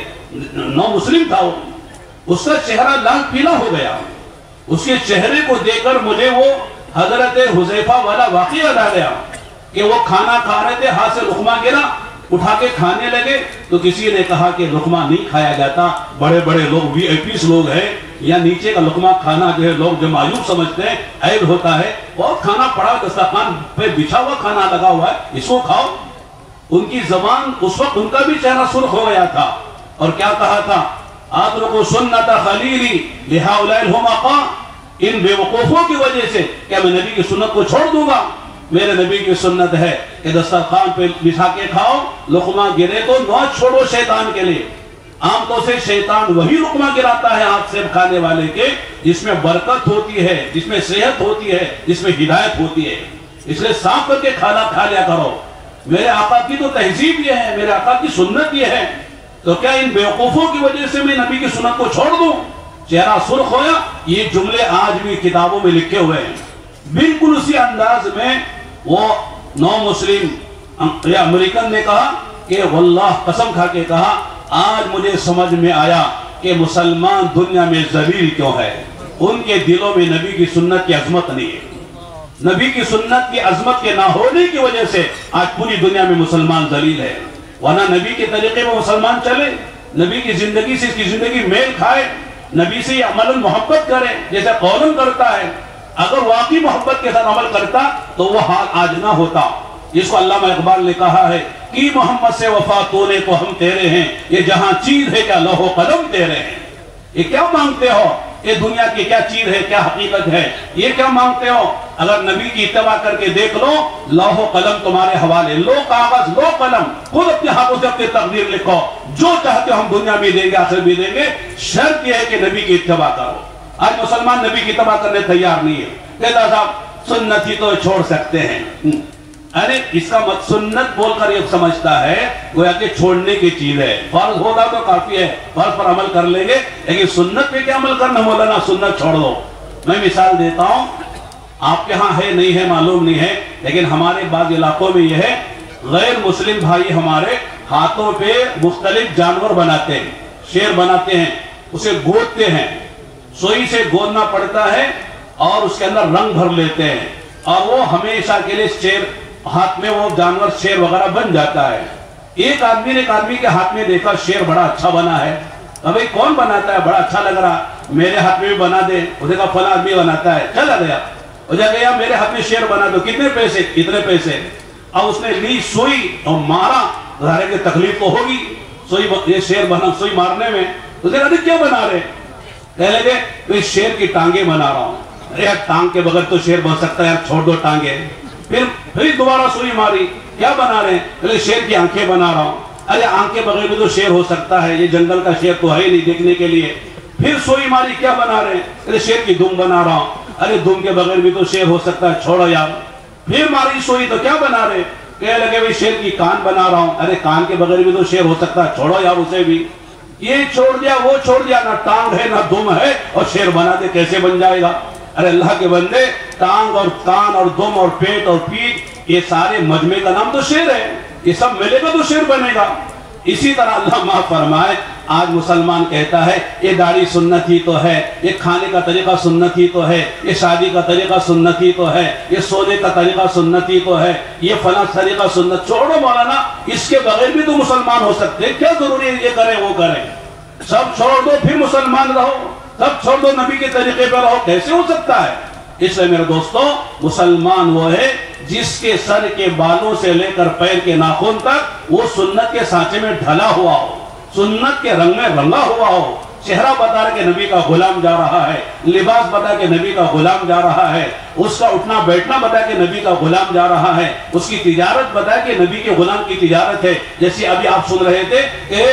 Speaker 1: نو مسلم تھا وہ. اس کا چہرہ لال پیلا ہو گیا. اس کے چہرے کو دیکھ کر مجھے وہ حضرت حذیفہ والا واقعہ یاد آ گیا کہ وہ کھانا کھا رہے تھے، ہاتھ سے لقمہ گرا، اٹھا کے کھانے لگے تو کسی نے کہا کہ لقمہ نہیں کھایا جاتا، بڑے بڑے لوگ وی آئی پیس لوگ ہیں، یا نیچے کا لقمہ کھانا جو ہے لوگ جو معیوب سمجھتے ہیں، عیب ہوتا ہے. اور کھانا پڑا دسترخوان پہ بچھا ہوا کھانا لگا ہوا ہے، اس کو کھاؤ. ان کی زبان اس وقت ان کا بھی چہرہ سرخ ہو گیا تھا اور کیا کہا تھا؟ اترکوا سنت خلیلی لہؤلاء الحمقاء، ان بے وقوفوں کی وجہ سے کیا میں نبی کی سنت کو چھوڑ دوں گا؟ میرے نبی کی سنت ہے کہ دسترخوان پہ بچھا کے کھاؤ، لقمہ گرے تو نہ چھوڑو شیطان کے لیے. عام طور سے شیطان وہی لقمہ گراتا ہے ہاتھ سے کھانے والے کے جس میں برکت ہوتی ہے، جس میں صحت ہوتی ہے، جس میں ہدایت ہوتی ہے. اس لیے صاف کر کے کھانا کھا لیا کرو. میرے آقا کی تو تہذیب یہ ہے، میرے آقا کی سنت یہ ہے، تو کیا ان بیوقوفوں کی وجہ سے میں نبی کی سنت کو چھوڑ دوں؟ چہرہ سرخ ہویا. یہ جملے آج بھی کتابوں میں لکھے ہوئے ہیں. بالکل اسی انداز میں وہ نو مسلم یا امریکن نے کہا کہ واللہ قسم کھا کے کہا آج مجھے سمجھ میں آیا کہ مسلمان دنیا میں ذلیل کیوں ہے. ان کے دلوں میں نبی کی سنت کی عظمت نہیں ہے. نبی کی سنت کی عظمت کے نہ ہونے کی وجہ سے آج پوری دنیا میں مسلمان ذلیل ہے. ورنہ نبی کے طریقے میں مسلمان چلے، نبی کی زندگی سے اس کی زندگی میل کھائے، نبی سے یہ عمل محبت کرے جیسے قولن کرتا ہے. اگر واقعی محبت کے ساتھ عمل کرتا تو وہ حال آج نہ ہوتا. جس کو علامہ اقبال نے کہا ہے کہ محمد سے وفا تونے تو ہم تیرے ہیں، یہ جہاں چیز ہے کیا لوح و قلم تیرے ہیں. یہ کیا مانگتے ہو؟ یہ دنیا کی کیا چیز ہے، کیا حقیقت ہے، یہ کیا مانگتے ہو؟ اگر نبی کی اتباع کر کے دیکھ لو، لوح و قلم تمہارے حوالے. لو کاغذ، لو قلم، خود اپنے ہاتھوں سے اپنی تقدیر لکھو. جو چاہتے ہو ہم دنیا بھی دیں گے، آخر بھی دیں گے. شرط یہ ہے کہ نبی کی اتباع کرو. آج مسلمان نبی کی اتباع کرنے تیار نہیں ہے. کہتا صاحب سنت ہی تو چھوڑ سکتے ہیں. अरे इसका मत सुन्नत बोलकर ये समझता है गोया कि छोड़ने की चीज है, फर्ज होगा तो काफी है, फर्ज पर अमल कर लेंगे, लेकिन सुन्नत पे क्या अमल करना, मौलाना सुन्नत छोड़ दो। मैं मिसाल देता हूँ, आपके यहाँ है नहीं है मालूम नहीं है, लेकिन हमारे बाद इलाकों में यह है, गैर मुस्लिम भाई हमारे हाथों पे मुख्तलिफ जानवर बनाते हैं, शेर बनाते हैं, उसे गोदते हैं, सुई से गोदना पड़ता है और उसके अंदर रंग भर लेते हैं और वो हमेशा के लिए शेर हाथ में वो जानवर शेर वगैरह बन जाता है। एक आदमी ने एक आदमी के हाथ में देखा शेर बड़ा अच्छा बना है, अबे कौन बनाता है, बड़ा अच्छा लग रहा, मेरे हाथ में भी बना दे। उसने कहा फला आदमी बनाता है, चला गया, हो गया मेरे हाथ में शेर बना दो, कितने पैसे, इतने पैसे। अब उसने ली सुई और मारा, ज़ाहिर है कि तकलीफ तो होगी, सुई ये शेर बना, सुई मारने में। उसने कहा क्या बना रहे, कह लगे तो शेर की टांगे बना रहा हूँ। अरे यार टांग के बगैर तो शेर बन सकता है यार, छोड़ दो टांगे। फिर फिर दोबारा सुई मारी, क्या बना रहे, बोले शेर की आंखें बना रहा हूँ। अरे आंख के बगैर भी तो शेर हो सकता है, ये जंगल का शेर तो है ही नहीं देखने के लिए। फिर सुई मारी, क्या बना रहे, अरे शेर की दुम बना रहा हूँ। अरे दुम के बगैर भी तो शेर हो सकता है, छोड़ो यार। फिर मारी सुई तो क्या बना रहे, कह लगे भाई शेर की कान बना रहा हूँ। अरे कान के बगैर भी तो शेर हो सकता है, छोड़ो यार उसे भी। ये छोड़ दिया, वो छोड़ दिया, ना टांग है ना दुम है और शेर बना दे, कैसे बन जाएगा। अरे अल्लाह के बंदे, टांग और कान और दुम और पेट और पीठ, ये सारे मजमे का नाम तो शेर है, ये सब मिलेगा तो शेर बनेगा। इसी तरह अल्लाह माफ फरमाए, आज मुसलमान कहता है ये दाढ़ी सुन्नत ही तो है, ये खाने का तरीका सुन्नत ही तो है, ये शादी का तरीका सुन्नत ही तो है, ये सोने का तरीका सुन्नत ही तो है, ये फला तरीका सुन्नत। छोड़ो मौलाना, इसके बगैर भी तो मुसलमान हो सकते हैं, क्या जरूरी है ये करें वो करें, सब छोड़ दो फिर मुसलमान रहो, सब छोड़ दो नबी के तरीके पर रहो, कैसे हो सकता है। इसलिए मेरे दोस्तों, मुसलमान वो है जिसके सर के बालों से लेकर पैर के नाखून तक वो सुन्नत के सांचे में ढला हुआ हो, सुन्नत के रंग में रंगा हुआ हो। चेहरा बता के नबी का गुलाम जा रहा है, लिबास बता के नबी का गुलाम जा रहा है, उसका उठना बैठना बता के नबी का गुलाम जा रहा है, उसकी तिजारत बता के नबी के गुलाम की तिजारत है। जैसे अभी आप सुन रहे थे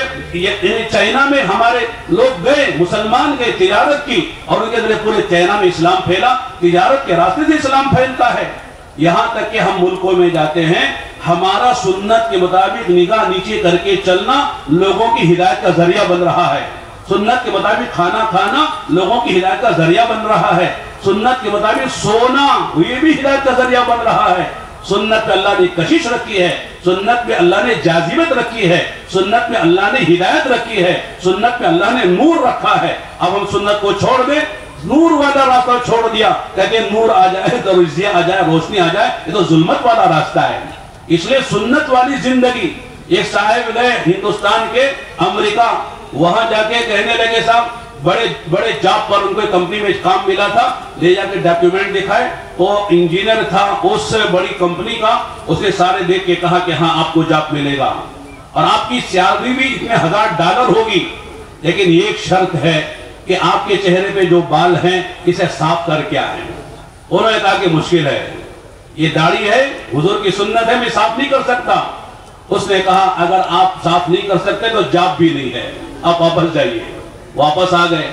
Speaker 1: कि चाइना में हमारे लोग गए, मुसलमान गए, तिजारत की, और उनके अंदर पूरे चाइना में इस्लाम फैला, तिजारत के रास्ते से इस्लाम फैलता है। यहाँ तक कि हम मुल्कों में जाते हैं, हमारा सुन्नत के मुताबिक निगाह नीचे करके चलना लोगों की हिदायत का जरिया बन रहा है, सुन्नत के मुताबिक खाना खाना लोगों की हिदायत का जरिया बन रहा है, सुन्नत के मुताबिक सोना ये भी हिदायत का जरिया बन रहा है। सुन्नत पे अल्लाह ने कशिश रखी है, सुन्नत पे अल्लाह ने जाजिबत रखी है, सुन्नत में अल्लाह ने हिदायत रखी है, सुन्नत में अल्लाह ने नूर रखा है। अब हम सुन्नत को छोड़ दें, नूर वाला रास्ता छोड़ दिया, कहते नूर आ जाए तो रोशनी आ जाए, रोशनी आ जाए, ये तो जुल्मत वाला रास्ता है। इसलिए सुन्नत वाली जिंदगी। एक साहब गए हिंदुस्तान के अमेरिका, वहां जाके कहने लगे साहब बड़े बड़े जॉब पर उनको कंपनी में काम मिला था, ले जाके डॉक्यूमेंट दिखाए, वो इंजीनियर था उससे बड़ी कंपनी का, उसने सारे देख के कहा कि हाँ आपको जॉब मिलेगा और आपकी सैलरी भी इतने हजार डॉलर होगी, लेकिन एक शर्त है कि आपके चेहरे पे जो बाल हैं इसे साफ करके आए। उन्होंने कहा कि मुश्किल है, ये दाढ़ी है, हुजूर की सुन्नत है, मैं साफ नहीं कर सकता। उसने कहा अगर आप साफ नहीं कर सकते तो जॉब भी नहीं है, आप वापस जाइए। वापस आ गए,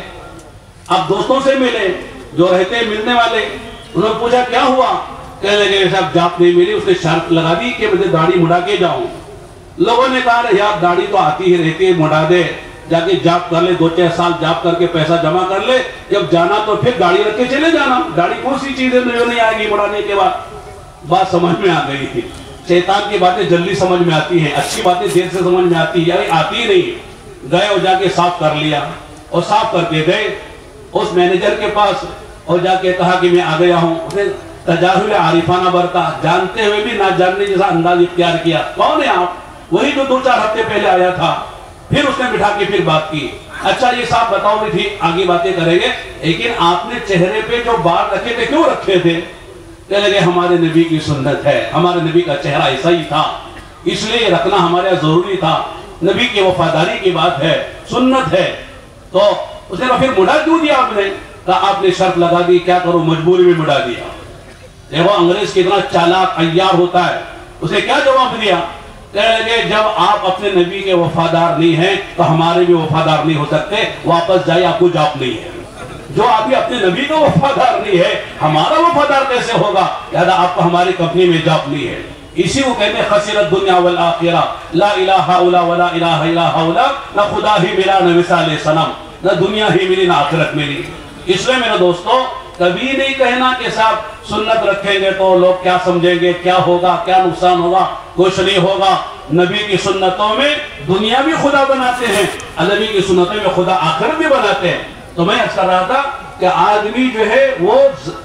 Speaker 1: अब दोस्तों से मिले जो रहते मिलने वाले, उन्होंने पूछा क्या हुआ, कहने लगे साहब जॉब नहीं मिली। उसने शर्त लगा दी कि मुझे दाढ़ी मुड़ा के जाऊं। लोगों ने कहा यार दाढ़ी तो आती ही रहती है, मुड़ा दे, जाके जॉब कर ले, दो चार साल जॉब करके पैसा जमा कर ले, जब जाना तो फिर गाड़ी रख के चले जाना। दाढ़ी कौन सी चीज है जो नहीं आएगी मुड़ाने के बाद। बात समझ में आ गई थी। शैतान की बातें जल्दी समझ में आती हैं, अच्छी बातें देर से समझ में आती है, आती ही नहीं। गए और जाके साफ कर लिया और साफ करके गए उस मैनेजर के पास और जाके कहा कि मैं आ गया हूँ। उसने तजाहुल आरिफाना बरता, जानते हुए भी ना जानने जैसा अंदाज इख्तियार किया। कौन है आप? वही जो दो चार हफ्ते पहले आया था। फिर उसने बिठा के फिर बात की, अच्छा ये साहब बताओ भी ठीक आगे बातें करेंगे, लेकिन आपने चेहरे पे जो बाल रखे थे क्यों रखे थे? कह लगे हमारे नबी की सुन्नत है, हमारे नबी का चेहरा ऐसा ही था, इसलिए रखना हमारे यहाँ जरूरी था, नबी की वफादारी की बात है, सुन्नत है। तो उसने कहा फिर मुड़ा क्यों दिया आपने? कहा आपने शर्त लगा दी, क्या करो मजबूरी में मुड़ा दिया। देखो अंग्रेज कितना चालाक अय्यार होता है, उसने क्या जवाब दिया? कह लगे जब आप अपने नबी के वफादार नहीं हैं तो हमारे भी वफादार नहीं हो सकते, वापस जाइए, आपको जॉब नहीं है। जो अभी अपने नबी का वफादार नहीं है, हमारा वफादार कैसे होगा? याद आपको हमारी कंपनी में जॉब नहीं है। اسی کو کہتے ہیں خسرت دنیا والآخرہ، لا الہ الا ولا الہ الا ہؤلاء، نہ خدا ہی ملا نہ مثال صنم، نہ دنیا ہی ملی نہ آخرت ملی۔ اس لیے میرے دوستو کبھی نہیں کہنا کہ صاحب سنت رکھیں گے تو لوگ کیا سمجھیں گے، کیا ہوگا، کیا نقصان ہوگا، کچھ نہیں ہوگا۔ نبی کی سنتوں میں دنیا بھی خدا بناتے ہیں، نبی کی سنتوں میں خدا آخرت بھی بناتے ہیں۔ تو میں ایسا رہا تھا کہ آدمی جو ہے وہ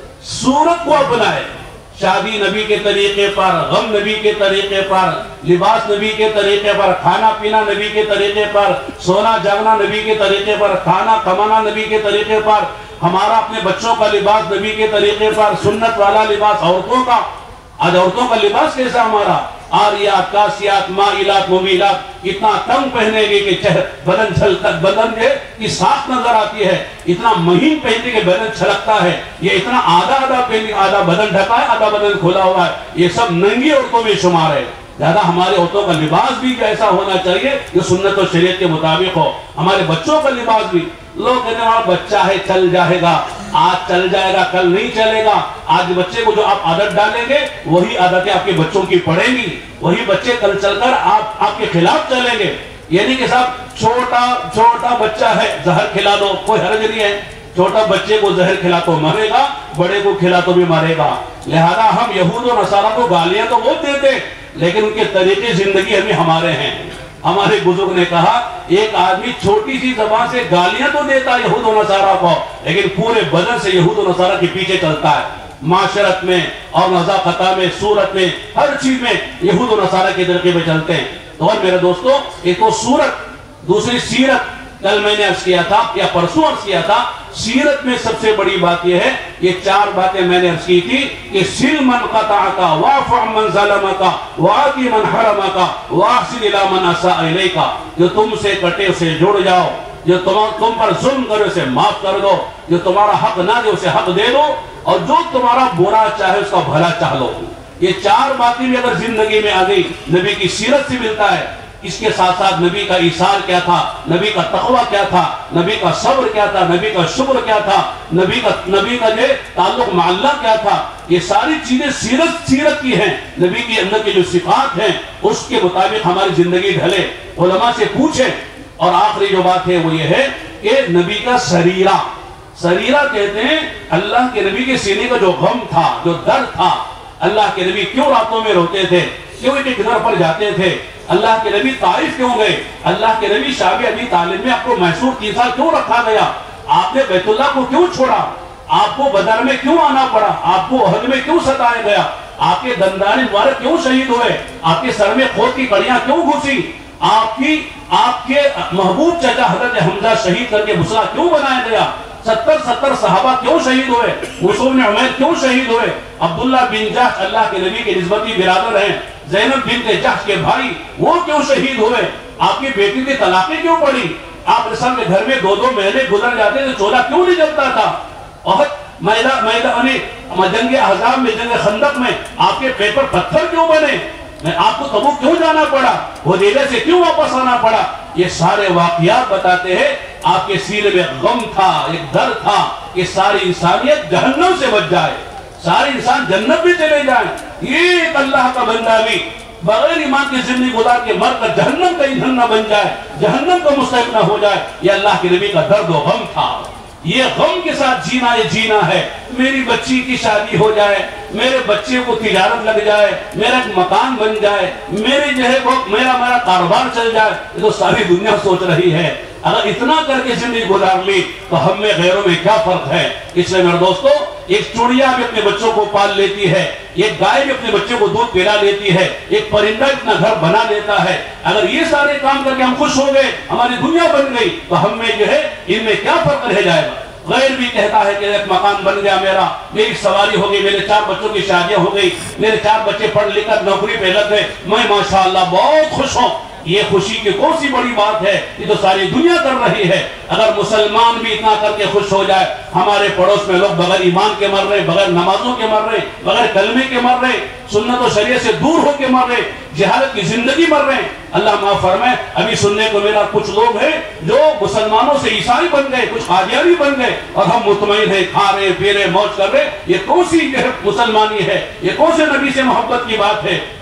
Speaker 1: صورت کو اپنائے، شادی نبی کے طریقے پر، غم نبی کے طریقے پر، لباس نبی کے طریقے پر، کھانا پینا نبی کے طریقے پر، سونا جاگنا نبی کے طریقے پر، کھانا کمانا نبی کے طریقے پر، ہمارا اپنے بچوں کا لباس نبی کے طریقے پر، سنت والا لباس عورتوں کا۔ آج عورتوں کا لباس کیسا ہمارا؟ آریات، کاسیات، مائلات، ممیلات، اتنا تنگ پہنے گی کہ چہر بدن چھلتا، بدن کی ساخت نظر آتی ہے، اتنا مہین پہنتی کہ بدن چھلکتا ہے، یہ اتنا آدھا آدھا پہنتی، آدھا بدن ڈھکا ہے، آدھا بدن کھلا ہوا ہے، یہ سب ننگی عورتوں میں شمار ہے۔ زیادہ ہمارے عورتوں کا لباس بھی ایسا ہونا چاہیے جو سنت و شریعت کے مطابق ہو، ہمارے بچوں کا لباس بھی۔ لوگ کہتے ہیں ہمارا بچہ ہے چل جائے گا، آج چل جائے گا کل نہیں چلے گا۔ آج بچے کو جو آپ عادت ڈالیں گے وہی عادتیں آپ کے بچوں کی پڑیں گی، وہی بچے کل چل کر آپ آپ کے خلاف چلیں گے۔ یعنی کہ صاحب چھوٹا چھوٹا بچہ ہے، زہر کھلا دو، کوئی حرج نہیں ہے، چھوٹا بچے کو زہر کھلا تو مرے گا، بڑے کو کھلا تو بھی مرے گا۔ لہذا ہم یہود و نصارہ کو گالیاں تو وہ دیتے لیکن ان کے طریقے زندگی ہمیں ہمارے ہیں۔ ہمارے بزرگ نے کہا ایک آدمی چھوٹی سی زبان سے گالیاں تو دیتا ہے یہود و نصارہ کو، لیکن پورے بدن سے یہود و نصارہ کے پیچھے چلتا ہے۔ معاشرت میں اور نزاکت میں، صورت میں، ہر چیز میں یہود و نصارہ کے طریقے پہ چلتے ہیں۔ تو اور میرے دوستو ایک تو صورت، دوسری سیرت۔ کل میں نے عرض کیا تھا یا پرسوں عرض کیا تھا، سیرت میں سب سے بڑی بات یہ ہے، یہ چار باتیں میں نے عرض کی تھی کہ سل من قطعک واعف من ظلمک وآتی من حرمک واحسن الی من اساء الیک، جو تم سے کٹے اسے جڑ جاؤ، جو تم پر ظلم کرے اسے معاف کر دو، جو تمہارا حق نہ دے اسے حق دے دو، اور جو تمہارا برا چاہے اس کا بھلا چاہ لو۔ یہ چار باتیں بھی اگر زندگی میں آ گئی نبی کی سیرت سے ملتا ہے۔ اس کے ساتھ ساتھ نبی کا ایثار کیا تھا، نبی کا تقوی کیا تھا، نبی کا صبر کیا تھا، نبی کا شکر کیا تھا، نبی کا نبی کا جو تعلق مع اللہ کیا تھا، یہ ساری چیزیں سیرت سیرت کی ہیں۔ نبی کے اندر کی جو صفات ہیں اس کے مطابق ہماری زندگی ڈھلے، علماء سے پوچھیں۔ اور آخری جو بات ہے وہ یہ ہے کہ نبی کا سریرہ، سریرہ کہتے ہیں اللہ کے نبی کے سینے کا جو غم تھا، جو درد تھا، اللہ کے نبی کیوں راتوں میں روتے تھے، کیوں ایک گھر پر جاتے تھے، اللہ کے نبی طائف کیوں گئے، اللہ کے نبی شعب ابی طالب میں آپ کو محصور تین سال کیوں رکھا گیا، آپ نے بیت اللہ کو کیوں چھوڑا، آپ کو بدر میں کیوں آنا پڑا، آپ کو احد میں کیوں ستایا گیا، آپ کے دندان مبارک کیوں شہید ہوئے، آپ کے سر میں خود کی کڑیاں کیوں گھسی، آپ کی آپ کے محبوب چچا حضرت حمزہ شہید کر کے مسلح کیوں بنایا گیا، ستر ستر صحابہ کیوں شہید ہوئے، مصعب بن عمیر کیوں شہید ہوئے، عبداللہ بن جحش اللہ کے نبی کے نسبتی برادر ہیں، زینب بنت جحش کے بھائی وہ کیوں شہید ہوئے، آپ کی بیٹی کی طلاقیں کیوں پڑی، آپ رسول کے گھر میں دو دو مہینے گزر جاتے تھے، چولہا کیوں نہیں جلتا تھا، اور میدان میدان جنگ احزاب میں، جنگ خندق میں آپ کے پیپر پتھر کیوں بنے، آپ کو تبوک کیوں جانا پڑا، حدیبیہ سے کیوں واپس آنا پڑا، یہ سارے واقعات بتاتے ہیں آپ کے سینے میں غم تھا، ایک درد تھا کہ ساری انسانیت جہنم سے بچ جائے، سارے انسان جنت بھی چلے جائیں۔ یہ ایک اللہ کا بندہ بھی بغیر ایمان کی زندگی گزار کے مر کر جہنم کا ایندھن نہ بن جائے، جہنم کا مستحق نہ ہو جائے، یہ اللہ کے نبی کا درد و غم تھا۔ یہ غم کے ساتھ جینا یہ جینا ہے، میری بچی کی شادی ہو جائے، میرے بچے کو تجارت لگ جائے، میرا ایک مکان بن جائے، میری جو ہے وہ میرا میرا کاروبار چل جائے، یہ تو ساری دنیا سوچ رہی ہے۔ اگر اتنا کر کے زندگی گزار لی تو ہم میں غیروں میں کیا فرق ہے۔ اس لیے میرے دوستو، ایک چڑیا بھی اپنے بچوں کو پال لیتی ہے، ایک گائے بھی اپنے بچوں کو دودھ پلا لیتی ہے، ایک پرندہ اپنا گھر بنا لیتا ہے۔ اگر یہ سارے کام کر کے ہم خوش ہو گئے، ہماری دنیا بن گئی، تو ہم میں جو ہے ان میں کیا فرق رہ جائے گا۔ غیر بھی کہتا ہے کہ ایک مکان بن گیا میرا، میری سواری ہو گئی، میرے چار بچوں کی شادیاں ہو گئی، میرے چار بچے پڑھ لکھ کر نوکری پہ لگ گئے، میں ماشاءاللہ بہت خوش ہوں۔ یہ خوشی کی کون سی بڑی بات ہے، یہ تو ساری دنیا کر رہی ہے۔ اگر مسلمان بھی اتنا کر کے خوش ہو جائے، ہمارے پڑوس میں لوگ بغیر ایمان کے مر رہے، بغیر نمازوں کے مر رہے، بغیر کلمے کے مر رہے، سنت و شریعت سے دور ہو کے مر رہے، جہالت کی زندگی مر رہے ہیں۔ اللہ معاف فرمائے، ابھی سننے کو میرا کچھ لوگ ہیں جو مسلمانوں سے عیسائی بن گئے، کچھ قادیانی بن گئے، اور ہم مطمئن ہیں، کھا رہے پی رہے موج کر رہے۔ یہ کون سی مسلمانی ہے، یہ کون سے نبی سے محبت کی بات ہے۔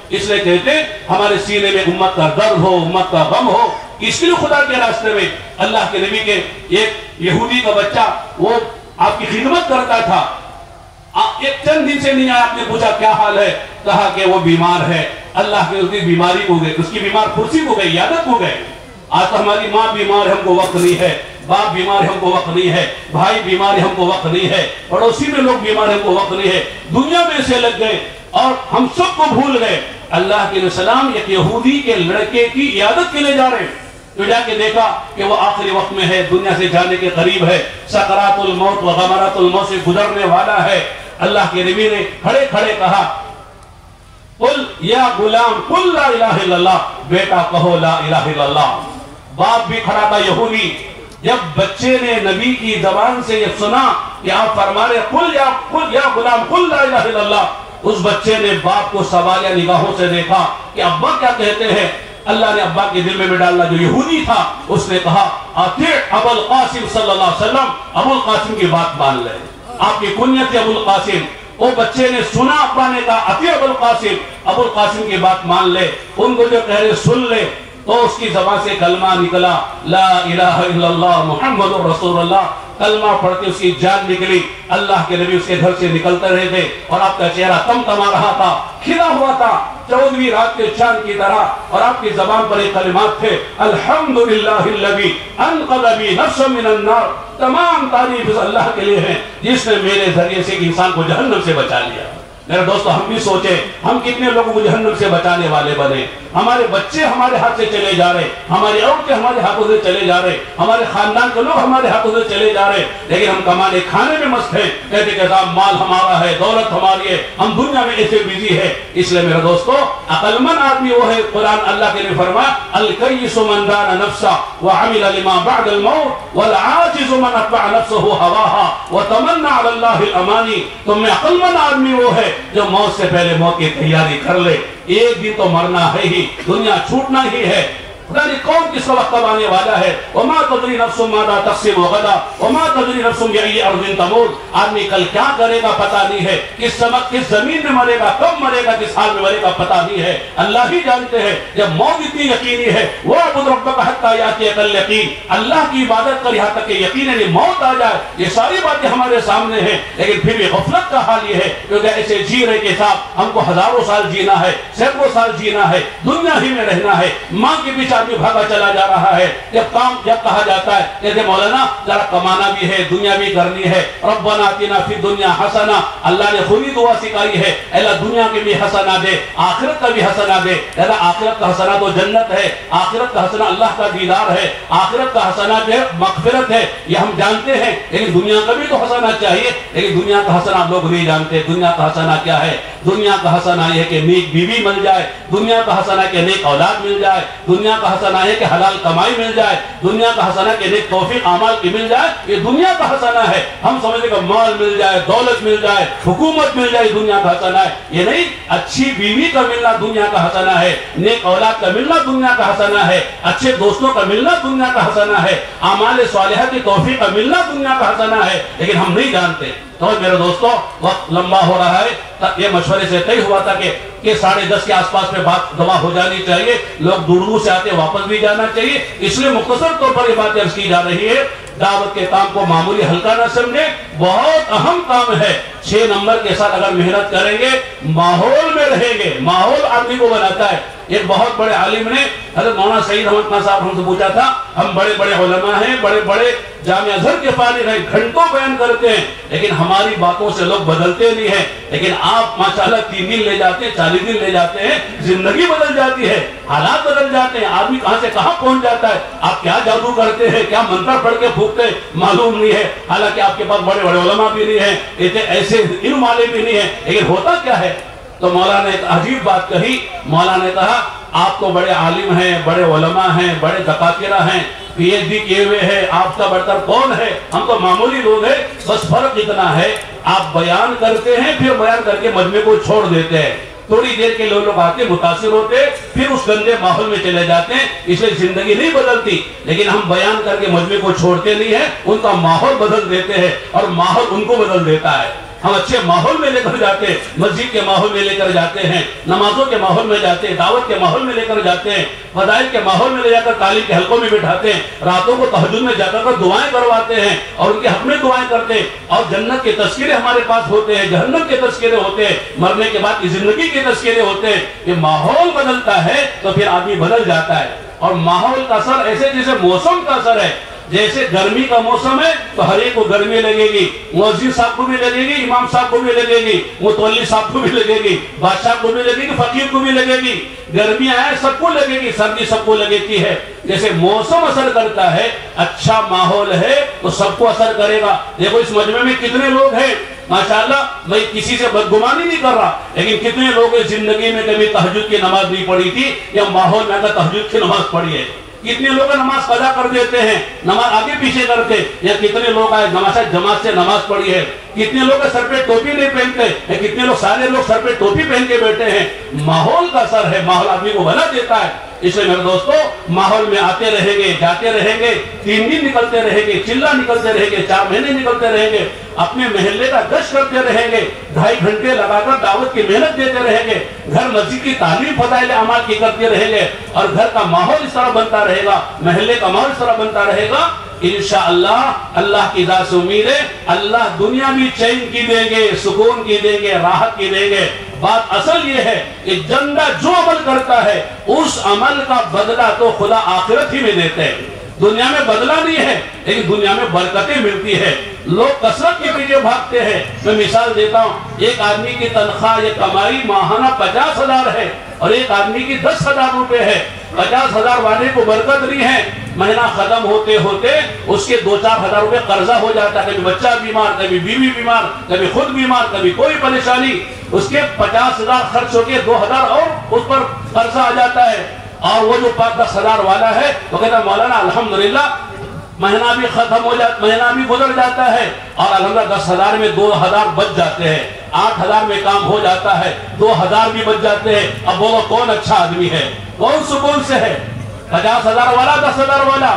Speaker 1: اس لیے کہتے ہیں ہمارے سینے میں امت کا درد ہو، امت کا غم ہو، اس لیے خدا کے راستے میں اللہ کے نبی کے ایک یہودی کا بچہ وہ آپ کی خدمت کرتا تھا، ایک چند دن سے نہیں آیا، آپ نے پوچھا کیا حال ہے، کہا کہ وہ بیمار ہے، اللہ کے اس کی بیماری ہو گئی، اس کی بیمار پرسی ہو گئی، عیادت ہو گئے۔ آج تو ہماری ماں بیمار ہے، ہم کو وقت نہیں ہے، باپ بیمار ہے، ہم کو وقت نہیں ہے، بھائی بیمار ہے، ہم کو وقت نہیں ہے، پڑوسی میں لوگ بیمار ہیں، ہم کو وقت نہیں ہے، دنیا میں سے لگ گئے اور ہم سب کو بھول گئے۔ اللہ کے نبی سلام ایک یہودی کے لڑکے کی عیادت کے لیے جا رہے ہیں، تو جا کے دیکھا کہ وہ آخری وقت میں ہے، دنیا سے جانے کے قریب ہے، سکرات الموت و غمرات الموت سے گزرنے والا ہے۔ اللہ کے نبی نے کھڑے کھڑے کہا قل یا غلام قل لا الہ الا اللہ، بیٹا کہو لا الہ الا اللہ۔ باپ بھی کھڑا تھا یہودی، جب بچے نے نبی کی زبان سے یہ سنا کہ آپ فرما رہے قل یا قل یا غلام قل لا الہ الا اللہ، اس بچے نے باپ کو سوالیہ نگاہوں سے دیکھا کہ ابا کیا کہتے ہیں۔ اللہ نے ابا کے دل میں ڈالا، جو یہودی تھا اس نے کہا اطیع ابو القاسم صلی اللہ علیہ وسلم، ابو القاسم کی بات مان لے، آپ کی کنیت ہے ابو القاسم۔ وہ بچے نے سنا، ابا نے کہا اطیع ابو القاسم، ابو القاسم کی بات مان لے، ان کو جو کہہ رہے سن لے۔ تو اس کی زبان سے کلمہ نکلا، لا الہ الا اللہ محمد رسول اللہ، کلمہ پڑھتے اس کی جان نکلی۔ اللہ کے نبی اس کے گھر سے نکلتے رہے تھے اور آپ کا چہرہ تم تما رہا تھا، کھلا ہوا تھا چودہویں رات کے چاند کی طرح، اور آپ کی زبان پر ایک کلمات تھے الحمدللہ الذی انقذ بی نفسا من النار، تمام تعریف اللہ کے لیے ہیں جس نے میرے ذریعے سے انسان کو جہنم سے بچا لیا۔ میرے دوستو ہم بھی سوچیں ہم کتنے لوگوں کو جہنم سے بچانے والے بنے۔ ہمارے بچے ہمارے ہاتھ سے چلے جا رہے، ہماری عورتیں ہمارے ہاتھوں سے چلے جا رہے، ہمارے خاندان کے لوگ ہمارے ہاتھوں سے چلے جا رہے، لیکن ہم کمانے کھانے میں مست ہیں، کہتے کہ صاحب مال ہمارا ہے، دولت ہماری ہے، ہم دنیا میں ایسے بزی ہے۔ اس لیے میرے دوستو عقل مند آدمی وہ ہے، قرآن اللہ کے نے فرمایا الکیس من دان نفسہ وعمل لما بعد الموت والعاجز من اتبع نفسہ ہواها وتمنى علی اللہ الامانی۔ تم میں عقل مند آدمی وہ ہے جو موت سے پہلے موت کی تیاری کر لے، ایک دن تو مرنا ہے ہی، دنیا چھوٹنا ہی ہے، پتہ نہیں کون کس وقت کب آنے والا ہے۔ وما تدری نفس ماذا تکسب غدا وما تدری نفس بأي ارض تموت، آدمی کل کیا کرے گا پتہ نہیں ہے، کس سمت کس زمین میں مرے گا، کب مرے گا، کس حال میں مرے گا پتہ نہیں ہے، اللہ ہی جانتے ہیں۔ جب موت اتنی یقینی ہے وَاعْبُدْ رَبَّكَ حَتَّى يَأْتِيَكَ الْيَقِينُ، اللہ کی عبادت کر یہاں تک کہ یقیناً موت آ جائے، یہ ساری باتیں ہمارے سامنے ہیں، لیکن پھر بھی غفلت کا حال یہ ہے کیونکہ ایسے جی رہے کہ صاحب ہم کو ہزاروں سال جینا ہے، سینکڑوں سال جینا ہے، دنیا ہی میں رہنا ہے، ماں کے پیچھے آدمی بھاگا چلا جا رہا ہے۔ جب کام جب کہا جاتا ہے کہتے مولانا ذرا کمانا بھی ہے، دنیا بھی کرنی ہے، ربنا آتنا فی الدنیا حسنہ، اللہ نے خود ہی دعا سکھائی ہے اللہ دنیا کے بھی حسنہ دے، آخرت کا بھی حسنہ دے۔ اللہ آخرت کا حسنہ تو جنت ہے، آخرت کا حسنہ اللہ کا دیدار ہے، آخرت کا حسنہ جو ہے مغفرت ہے، یہ ہم جانتے ہیں، لیکن دنیا کا بھی تو حسنہ چاہیے، لیکن دنیا کا حسنہ لوگ نہیں جانتے۔ دنیا کا حسنہ کیا ہے؟ دنیا کا حسنہ یہ کہ نیک بیوی مل جائے، دنیا کا حسنہ کہ نیک اولاد مل جائے، دنیا کا حسنہ ہے کہ حلال کمائی مل جائے، دنیا کا حسنہ کہ نیک توفیق اعمال کی مل جائے، یہ دنیا کا حسنہ ہے۔ ہم سمجھتے کہ مال مل جائے، دولت مل جائے، حکومت مل جائے، دنیا کا حسنہ ہے، یہ نہیں۔ اچھی بیوی کا ملنا دنیا کا حسنہ ہے، نیک اولاد کا ملنا دنیا کا حسنہ ہے، اچھے دوستوں کا ملنا دنیا کا حسنہ ہے، اعمال صالحہ کی توفیق کا ملنا دنیا کا حسنہ ہے، لیکن ہم نہیں جانتے۔ تو میرے دوستو وقت لمبا ہو رہا ہے، یہ مشورے سے طے ہوا تھا کہ کہ ساڑھے دس کے آس پاس میں بات دوا ہو جانی چاہیے، لوگ دور دور سے آتے واپس بھی جانا چاہیے، اس لیے مختصر طور پر یہ بات عرض کی جا رہی ہے۔ دعوت کے کام کو معمولی ہلکا نہ سمجھے، بہت اہم کام ہے۔ چھ نمبر کے ساتھ اگر محنت کریں گے، ماحول میں رہیں گے، ماحول آدمی کو بناتا ہے۔ ایک بہت بڑے عالم نے حضرت مولانا سعید احمد خان صاحب ہم سے پوچھا تھا، ہم بڑے بڑے علماء ہیں، بڑے بڑے جامعہ ازہر کے فارغ ہیں، گھنٹوں بیان کرتے ہیں، لیکن ہماری باتوں سے لوگ بدلتے نہیں ہیں، لیکن آپ ماشاءاللہ تین دن لے جاتے ہیں، چالیس دن لے جاتے ہیں، زندگی بدل جاتی ہے، حالات بدل جاتے ہیں، آدمی کہاں سے کہاں پہنچ جاتا ہے۔ آپ کیا جادو کرتے ہیں، کیا منتر پڑھ کے پھونکتے ہیں معلوم نہیں ہے، حالانکہ آپ کے پاس بڑے بڑے علماء بھی نہیں ہیں، ایسے علم والے بھی نہیں ہیں، لیکن ہوتا کیا ہے؟ تو مولانا نے ایک عجیب بات کہی، مولانا نے کہا آپ تو بڑے عالم ہیں، بڑے علماء ہیں، بڑے دکاترہ ہیں، پی ایچ ڈی کیے ہوئے ہیں، آپ کا برتر کون ہے؟ ہم تو معمولی لوگ ہیں، بس فرق اتنا ہے آپ بیان کرتے ہیں، پھر بیان کر کے مجمع کو چھوڑ دیتے ہیں، تھوڑی دیر کے لوگ لوگ آتے متاثر ہوتے پھر اس گندے ماحول میں چلے جاتے ہیں، اس لیے زندگی نہیں بدلتی، لیکن ہم بیان کر کے مجمع کو چھوڑتے نہیں ہیں، ان کا ماحول بدل دیتے ہیں اور ماحول ان کو بدل دیتا ہے۔ ہم اچھے ماحول میں لے کر جاتے ہیں، مسجد کے ماحول میں لے کر جاتے ہیں، نمازوں کے ماحول میں جاتے ہیں، دعوت کے ماحول میں لے کر جاتے ہیں، فضائل کے ماحول میں لے جا کر تعلیم کے حلقوں میں بٹھاتے ہیں، راتوں کو تہجد میں جا کر دعائیں کرواتے ہیں اور ان کے حق میں دعائیں کرتے ہیں، اور جنت کے تذکرے ہمارے پاس ہوتے ہیں، جہنم کے تذکرے ہوتے ہیں، مرنے کے بعد کی زندگی کے تذکرے ہوتے ہیں۔ یہ ماحول بدلتا ہے تو پھر آدمی بدل جاتا ہے، اور ماحول کا اثر ایسے جیسے موسم کا اثر ہے، جیسے گرمی کا موسم ہے تو ہر ایک کو گرمی لگے گی، مؤذن صاحب کو بھی لگے گی، امام صاحب کو بھی لگے گی، متولی صاحب کو بھی لگے گی، بادشاہ کو بھی لگے گی، فقیر کو بھی لگے گی، گرمی آئے سب کو لگے گی، سردی سب کو لگتی ہے۔ جیسے موسم اثر کرتا ہے، اچھا ماحول ہے تو سب کو اثر کرے گا۔ دیکھو اس مجمع میں کتنے لوگ ہیں ماشاءاللہ، میں کسی سے بدگمانی نہیں کر رہا، لیکن کتنے لوگ زندگی میں کبھی تہجد کی نماز نہیں پڑھی تھی یا ماحول میں اگر تہجد کی نماز پڑھی ہے؟ کتنے لوگ نماز قضا کر دیتے ہیں، نماز آگے پیچھے کرتے، یا کتنے لوگ آئے نماز جماعت سے نماز پڑھی ہے، کتنے لوگ سر پہ ٹوپی نہیں پہنتے، یا کتنے لوگ سارے لوگ سر پہ ٹوپی پہن کے بیٹھے ہیں۔ ماحول کا اثر ہے، ماحول آدمی کو بنا دیتا ہے۔ اس لیے میرے دوستو، ماحول میں آتے رہیں گے، جاتے رہیں گے، تین دن نکلتے رہیں گے، چلہ نکلتے رہیں گے، چار مہینے نکلتے رہیں گے، اپنے محلے کا گشت کرتے رہیں گے، ڈھائی گھنٹے لگا کر دعوت کی محنت دیتے رہیں گے، گھر مسجد کی تعلیم فضائل اعمال کی کرتے رہیں گے، اور گھر کا ماحول اس طرح بنتا رہے گا، محلے کا ماحول اس طرح بنتا رہے گا، انشاءاللہ اللہ کی ذات سے امید ہے اللہ دنیا بھی چین کی دیں گے، سکون کی دیں گے، راحت کی دیں گے۔ بات اصل یہ ہے کہ بندہ جو عمل کرتا ہے اس عمل کا بدلہ تو خدا آخرت ہی میں دیتے ہیں۔ دنیا میں بدلہ نہیں ہے لیکن دنیا میں برکتیں ملتی ہے۔ لوگ کثرت کے پیچھے بھاگتے ہیں۔ میں مثال دیتا ہوں، ایک آدمی کی تنخواہ یا کمائی ماہانہ پچاس ہزار ہے اور ایک آدمی کی دس ہزار روپے ہے۔ پچاس ہزار والے کو برکت نہیں ہے، مہینہ ختم ہوتے ہوتے اس کے دو چار ہزار روپے قرضہ ہو جاتا ہے، کبھی بچہ بیمار، کبھی بیوی بیمار، کبھی خود بیمار، کبھی کوئی پریشانی، اس کے پچاس ہزار خرچ ہو کے دو ہزار اور اس پر قرضہ آ جاتا ہے، اور وہ جو پانچ دس ہزار والا ہے وہ کہتا ہے مولانا الحمدللہ مہینہ بھی ختم ہو جاتا، مہینہ بھی گزر جاتا ہے اور الحمدللہ دس ہزار میں دو ہزار بچ جاتے ہیں، آٹھ ہزار میں کام ہو جاتا ہے، دو ہزار بھی بچ جاتے ہیں۔ اب بولو کون اچھا آدمی ہے، کون سکون سے ہے؟ پچاس ہزار والا دس ہزار والا؟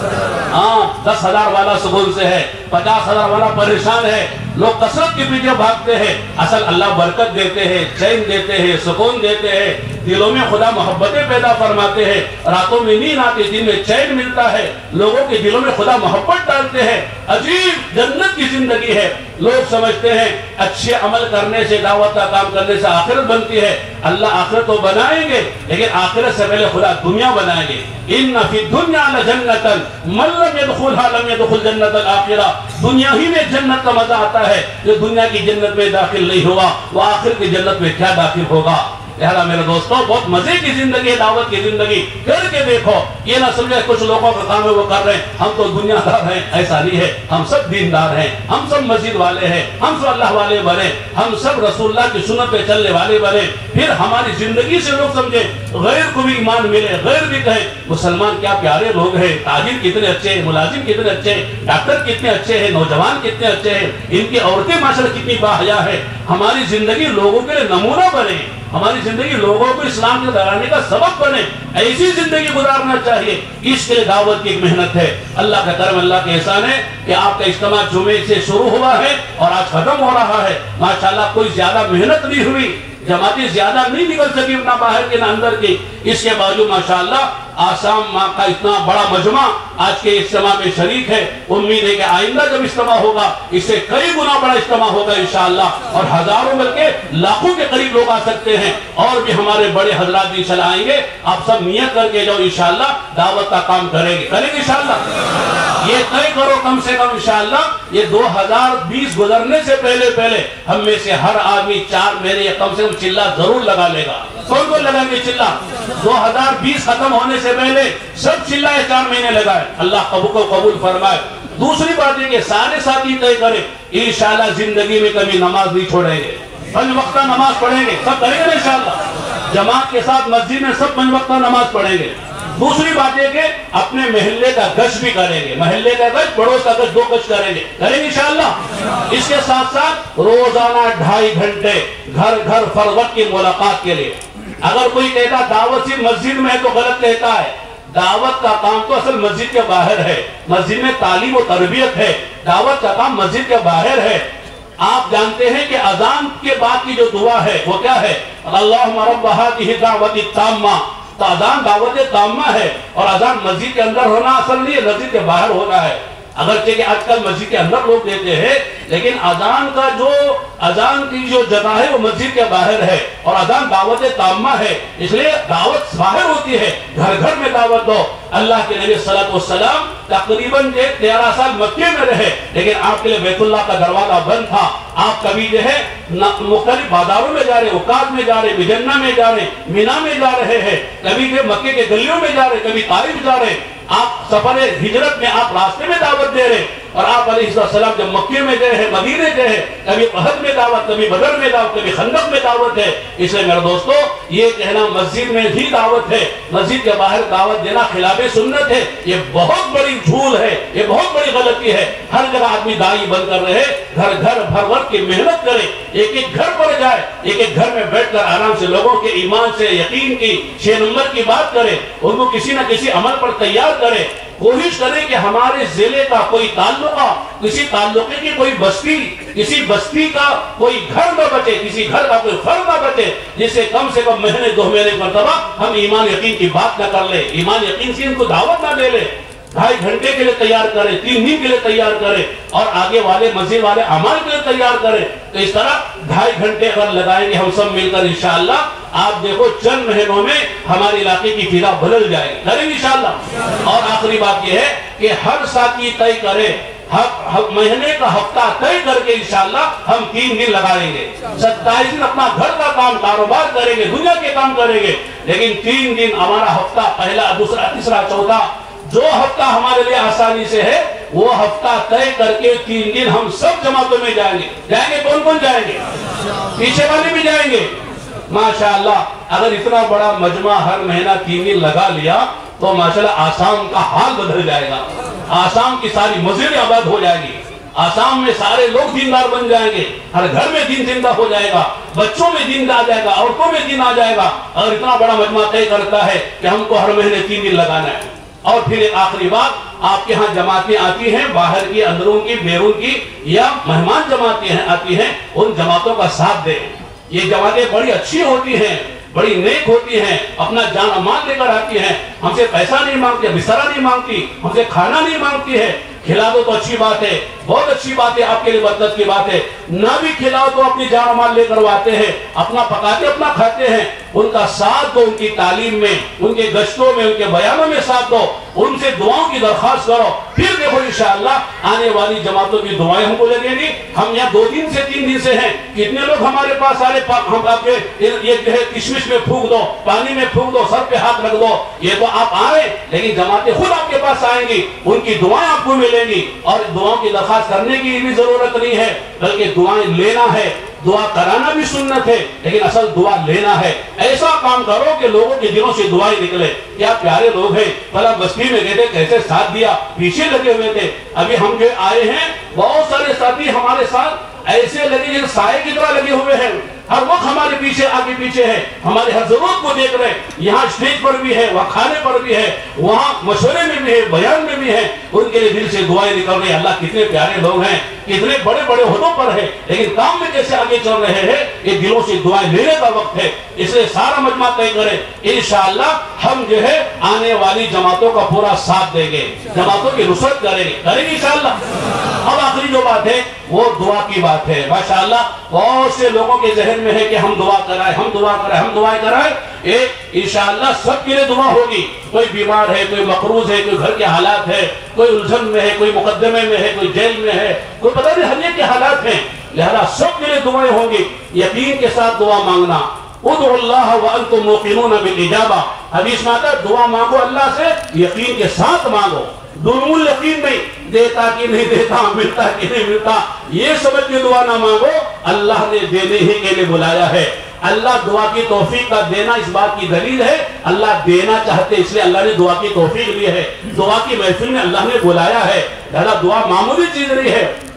Speaker 1: ہاں، دس ہزار والا سکون سے ہے، پچاس ہزار والا پریشان ہے۔ لوگ کثرت کے پیچھے بھاگتے ہیں، اصل اللہ برکت دیتے ہیں، چین دیتے ہیں، سکون دیتے ہیں، دلوں میں خدا محبتیں پیدا فرماتے ہیں، راتوں میں نیند آتی، دن میں چین ملتا ہے، لوگوں کے دلوں میں خدا محبت ڈالتے ہیں۔ عجیب جنت کی زندگی ہے۔ لوگ سمجھتے ہیں اچھے عمل کرنے سے، دعوت کا کام کرنے سے آخرت بنتی ہے۔ اللہ آخرت تو بنائیں گے لیکن آخرت سے پہلے خدا دنیا بنائیں گے۔ ان فی الدنیا لجنتا من لم يدخلها لم يدخل جنت الاخرہ۔ دنیا ہی میں جنت کا مزہ آتا ہے، جو دنیا کی جنت میں داخل نہیں ہوا وہ آخرت کی جنت میں کیا داخل ہوگا؟ لہذا میرے دوستوں، بہت مزے کی زندگی ہے، دعوت کی زندگی کر کے دیکھو۔ یہ نہ سمجھے کچھ لوگوں کا کام ہے وہ کر رہے ہیں، ہم تو دنیا دار ہیں، ایسا نہیں ہے۔ ہم سب دیندار ہیں، ہم سب مسجد والے ہیں، ہم سب اللہ والے بنے، ہم سب رسول اللہ کی سنت پہ چلنے والے بنے۔ پھر ہماری زندگی سے لوگ سمجھیں، غیر کو بھی ایمان ملے، غیر بھی کہیں مسلمان کیا پیارے لوگ ہیں، تاجر کتنے اچھے ہیں، ملازم کتنے اچھے ہیں، ڈاکٹر کتنے اچھے ہیں، نوجوان کتنے اچھے ہیں، ان کی عورتیں ماشاءاللہ کتنی باحیا ہے۔ ہماری زندگی لوگوں کے لیے نمونہ بنے، ہماری زندگی لوگوں کو اسلام کے دلانے کا سبب بنے، ایسی زندگی گزارنا چاہیے۔ اس کے لیے دعوت کی ایک محنت ہے۔ اللہ کا کرم، اللہ کے احسان ہے کہ آپ کا اجتماع جمعے سے شروع ہوا ہے اور آج ختم ہو رہا ہے۔ ماشاءاللہ کوئی زیادہ محنت نہیں ہوئی، جماعتیں زیادہ نہیں نکل سکی نہ باہر کے نہ اندر کی، اس کے باوجود ماشاءاللہ آسام ماں کا اتنا بڑا مجمع آج کے اجتماع میں شریک ہے۔ امید ہے کہ آئندہ جب اجتماع ہوگا اس سے کئی گنا بڑا اجتماع ہوگا انشاءاللہ، اور ہزاروں بلکہ لاکھوں کے قریب لوگ آ سکتے ہیں، اور بھی ہمارے بڑے حضرات بھی چل آئیں گے۔ آپ سب نیت کر کے جاؤ، انشاءاللہ دعوت کا کام کریں گے کریں گے انشاءاللہ۔ یہ طے کرو کم سے کم انشاءاللہ یہ دو ہزار بیس گزرنے سے پہلے پہلے ہم میں سے ہر آدمی چار مہینے یا کم سے کم چلہ ضرور لگا لے گا۔ کون کون لگائیں گے چلہ؟ دو ہزار بیس ختم ہونے سے پہلے سب چلہ چار مہینے لگائے، اللہ قبول کو قبول فرمائے۔ دوسری بات یہ کہ سارے ساتھی طے کریں انشاءاللہ زندگی میں کبھی نماز نہیں چھوڑیں گے، پنج وقتہ نماز پڑھیں گے، سب کریں گے انشاءاللہ، جماعت کے ساتھ مسجد میں سب پنج وقتہ نماز پڑھیں گے۔ دوسری بات یہ کہ اپنے محلے کا گشت بھی کریں گے، محلے کا گشت، پڑوس کا گشت، دو گشت کریں گے کریں گے انشاءاللہ۔ اس کے ساتھ ساتھ روزانہ ڈھائی گھنٹے گھر گھر فروت کی ملاقات کے لیے۔ اگر کوئی کہتا دعوت صرف مسجد میں ہے تو غلط کہتا ہے۔ دعوت کا کام تو اصل مسجد کے باہر ہے، مسجد میں تعلیم و تربیت ہے، دعوت کا کام مسجد کے باہر ہے۔
Speaker 2: آپ جانتے ہیں کہ اذان کے بعد کی جو دعا ہے وہ کیا ہے؟ اللہم رب ہذہ الدعوۃ التامہ. تو اذان دعوت تامہ ہے، اور اذان مسجد کے اندر ہونا اصل نہیں ہے، مسجد کے باہر ہونا ہے. اگرچہ کہ آج کل مسجد کے اندر لوگ دیتے ہیں، لیکن اذان کا جو اذان کی جو جگہ ہے وہ مسجد کے باہر ہے، اور اذان دعوت تامہ ہے. اس لیے دعوت باہر ہوتی ہے، گھر گھر میں دعوت دو. اللہ کے نبی صلی اللہ علیہ وسلم تقریباً تیرہ سال مکے میں رہے، لیکن آپ کے لیے بیت اللہ کا دروازہ بند تھا. آپ کبھی جو ہے مختلف بازاروں میں جا رہے، عکاظ میں جا رہے، مجنہ میں جا رہے، مینا میں جا رہے ہیں، کبھی جو مکے کے گلیوں میں جا رہے، کبھی طائف جا رہے. آپ سفر ہجرت میں آپ راستے میں دعوت دے رہے. اور آپ علیہ السلام جب مکے میں گئے ہیں، مدینے گئے ہیں، کبھی احد میں دعوت، کبھی بدر میں دعوت، کبھی خندق میں دعوت ہے. اس لیے میرے دوستو، یہ کہنا مسجد میں ہی دعوت ہے، مسجد کے باہر دعوت دینا خلاف سنت ہے، یہ بہت بڑی جھول ہے، یہ بہت بڑی غلطی ہے. ہر جگہ آدمی داعی بن کر رہے، گھر گھر بھر بھر کی محنت کرے، ایک ایک گھر پر جائے، ایک ایک گھر میں بیٹھ کر آرام سے لوگوں کے ایمان سے، یقین کی چھ نمبر کی بات کرے، ان کو کسی نہ کسی عمل پر تیار کرے. کوشش کریں کہ ہمارے ضلع کا کوئی تعلقہ، کسی تعلقے کی کوئی بستی، کسی بستی کا کوئی گھر نہ بچے، کسی گھر کا کوئی فرد نہ بچے جس سے کم سے کم مہینے دو مہینے مرتبہ ہم ایمان یقین کی بات نہ کر لیں، ایمان یقین سے ان کو دعوت نہ دے لیں. ڈھائی گھنٹے کے لیے تیار کریں، تین دن کے لیے تیار کریں، اور آگے والے مسجد والے اعمال کے لیے تیار کریں. تو اس طرح ڈھائی گھنٹے اگر لگائیں گے ہم سب مل کر انشاءاللہ، آپ دیکھو چند مہینوں میں ہمارے علاقے کی فضا بدل جائے گی. کریں انشاءاللہ. اور آخری بات یہ ہے کہ ہر ساتھی طے کرے، مہینے کا ہفتہ طے کر کے انشاءاللہ ہم تین دن لگائیں گے. ستائیس دن اپنا گھر کا کام کاروبار کریں گے، دنیا کے کام کریں گے، لیکن تین دن ہمارا ہفتہ، پہلا دوسرا تیسرا چوتھا، جو ہفتہ ہمارے لیے آسانی سے ہے وہ ہفتہ طے کر کے تین دن ہم سب جماعتوں میں جائیں گے. جائیں گے کون کون جائیں گے؟ پیچھے والے بھی جائیں گے. ماشاءاللہ اگر اتنا بڑا مجمع ہر مہینہ تین دن لگا لیا تو ماشاءاللہ آسام کا حال بدل جائے گا. آسام کی ساری مسجدیں آباد ہو جائے گی، آسام میں سارے لوگ دیندار بن جائیں گے، ہر گھر میں دین زندہ ہو جائے گا، بچوں میں دین آ جائے گا، عورتوں میں دین آ جائے گا. اگر اتنا بڑا مجمع طے کرتا ہے کہ ہم کو ہر مہینے تین دن لگانا ہے. اور پھر ایک آخری بات، آپ کے ہاں جماعتیں آتی ہیں باہر کی، اندرون کی، بیرون کی، یا مہمان جماعتیں ہیں آتی ہیں، ان جماعتوں کا ساتھ دیں. یہ جماعتیں بڑی اچھی ہوتی ہیں، بڑی نیک ہوتی ہیں، اپنا جان و مال لے کر آتی ہیں، ہم سے پیسہ نہیں مانگتی، بسترا نہیں مانگتی، ہم سے کھانا نہیں مانگتی ہے. کھلا دو تو اچھی بات ہے، بہت اچھی بات ہے، آپ کے لیے برکت کی بات ہے. نہ بھی کھلاؤ تو اپنی جان و مال لے کر آتے ہیں، اپنا پکاتے اپنا کھاتے ہیں. ان کا ساتھ دو، ان کی تعلیم میں، ان کے گشتوں میں، ان کے بیانوں میں ساتھ دو، ان سے دعاؤں کی درخواست کرو. پھر دیکھو انشاءاللہ آنے والی جماعتوں کی دعائیں ہم کو لگیں گی. ہم یہاں دو دن سے تین دن سے ہیں، کتنے لوگ ہمارے پاس آ رہے، ہم آپ کے یہ جو ہے کشمش میں پھونک دو، پانی میں پھونک دو، سر پہ ہاتھ رکھ دو. یہ تو آپ آ رہے، لیکن جماعتیں خود آپ کے پاس آئیں گی، ان کی دعائیں آپ کو ملیں گی. اور دعاؤں کی درخواست کرنے کی بھی ضرورت نہیں ہے، بلکہ دعائیں لینا ہے. دعا کرانا بھی سنت ہے، لیکن اصل دعا لینا ہے. ایسا کام کرو کہ لوگوں کے دلوں سے دعائیں نکلے. کیا پیارے لوگ ہیں، فلاں بستی میں گئے تھے، کیسے ساتھ دیا، پیچھے لگے ہوئے تھے. ابھی ہم جو آئے ہیں بہت سارے ساتھی ہمارے ساتھ ایسے لگے جیسے سائے کی طرح لگے ہوئے ہیں، ہر وقت ہمارے پیچھے آگے پیچھے ہے، ہمارے ہر ضرورت کو دیکھ رہے ہیں. یہاں اسٹیج پر بھی ہے، وہاں کھانے پر بھی ہے، وہاں مشورے میں بھی ہے، بیان میں بھی ہے. ان کے لیے دل سے دعائیں نکل رہی ہیں. اللہ کتنے پیارے لوگ ہیں، کتنے بڑے بڑے عہدوں پر ہیں، لیکن کام میں کیسے آگے چل رہے ہیں. یہ دلوں سے دعائیں لینے کا وقت ہے. اس لیے سارا مجمع طے کریں، انشاءاللہ ہم جو ہے آنے والی جماعتوں کا پورا ساتھ دیں گے، جماعتوں کی نصرت کریں گے کریں گے انشاءاللہ. اب آخری جو بات ہے وہ دعا کی بات ہے. ماشاءاللہ بہت سے لوگوں کے ذہن میں ہے کہ ہم دعا کرائیں، ہم دعا کرائیں، ہم دعائیں کرائیں. ایک انشاءاللہ سب کے لیے دعا ہوگی. کوئی بیمار ہے، کوئی مقروض ہے، کوئی گھر کے حالات ہے، کوئی الجھن میں ہے، کوئی مقدمے میں ہے، کوئی جیل میں ہے، کوئی پتہ نہیں ہر ایک کے حالات ہیں. لہذا سب کے لیے دعائیں ہوں گی. یقین کے ساتھ دعا مانگنا. ادعوا اللہ وانتم موقنون بالاجابہ. حدیث میں آتا ہے دعا مانگو اللہ سے، یقین کے ساتھ مانگو. دونوں یقین نہیں، دیتا کہ نہیں دیتا، ملتا کہ نہیں ملتا، یہ سمجھ کے دعا نہ مانگو. اللہ نے دینے ہی کے لیے بلایا ہے. اللہ دعا کی توفیق کا دینا اس بات کی دلیل ہے، اللہ دینا چاہتے اس لیے اللہ نے دعا کی توفیق لی ہے. دعا کی محفل میں اللہ نے بلایا ہے. لہذا دعا معمولی چیز نہیں ہے.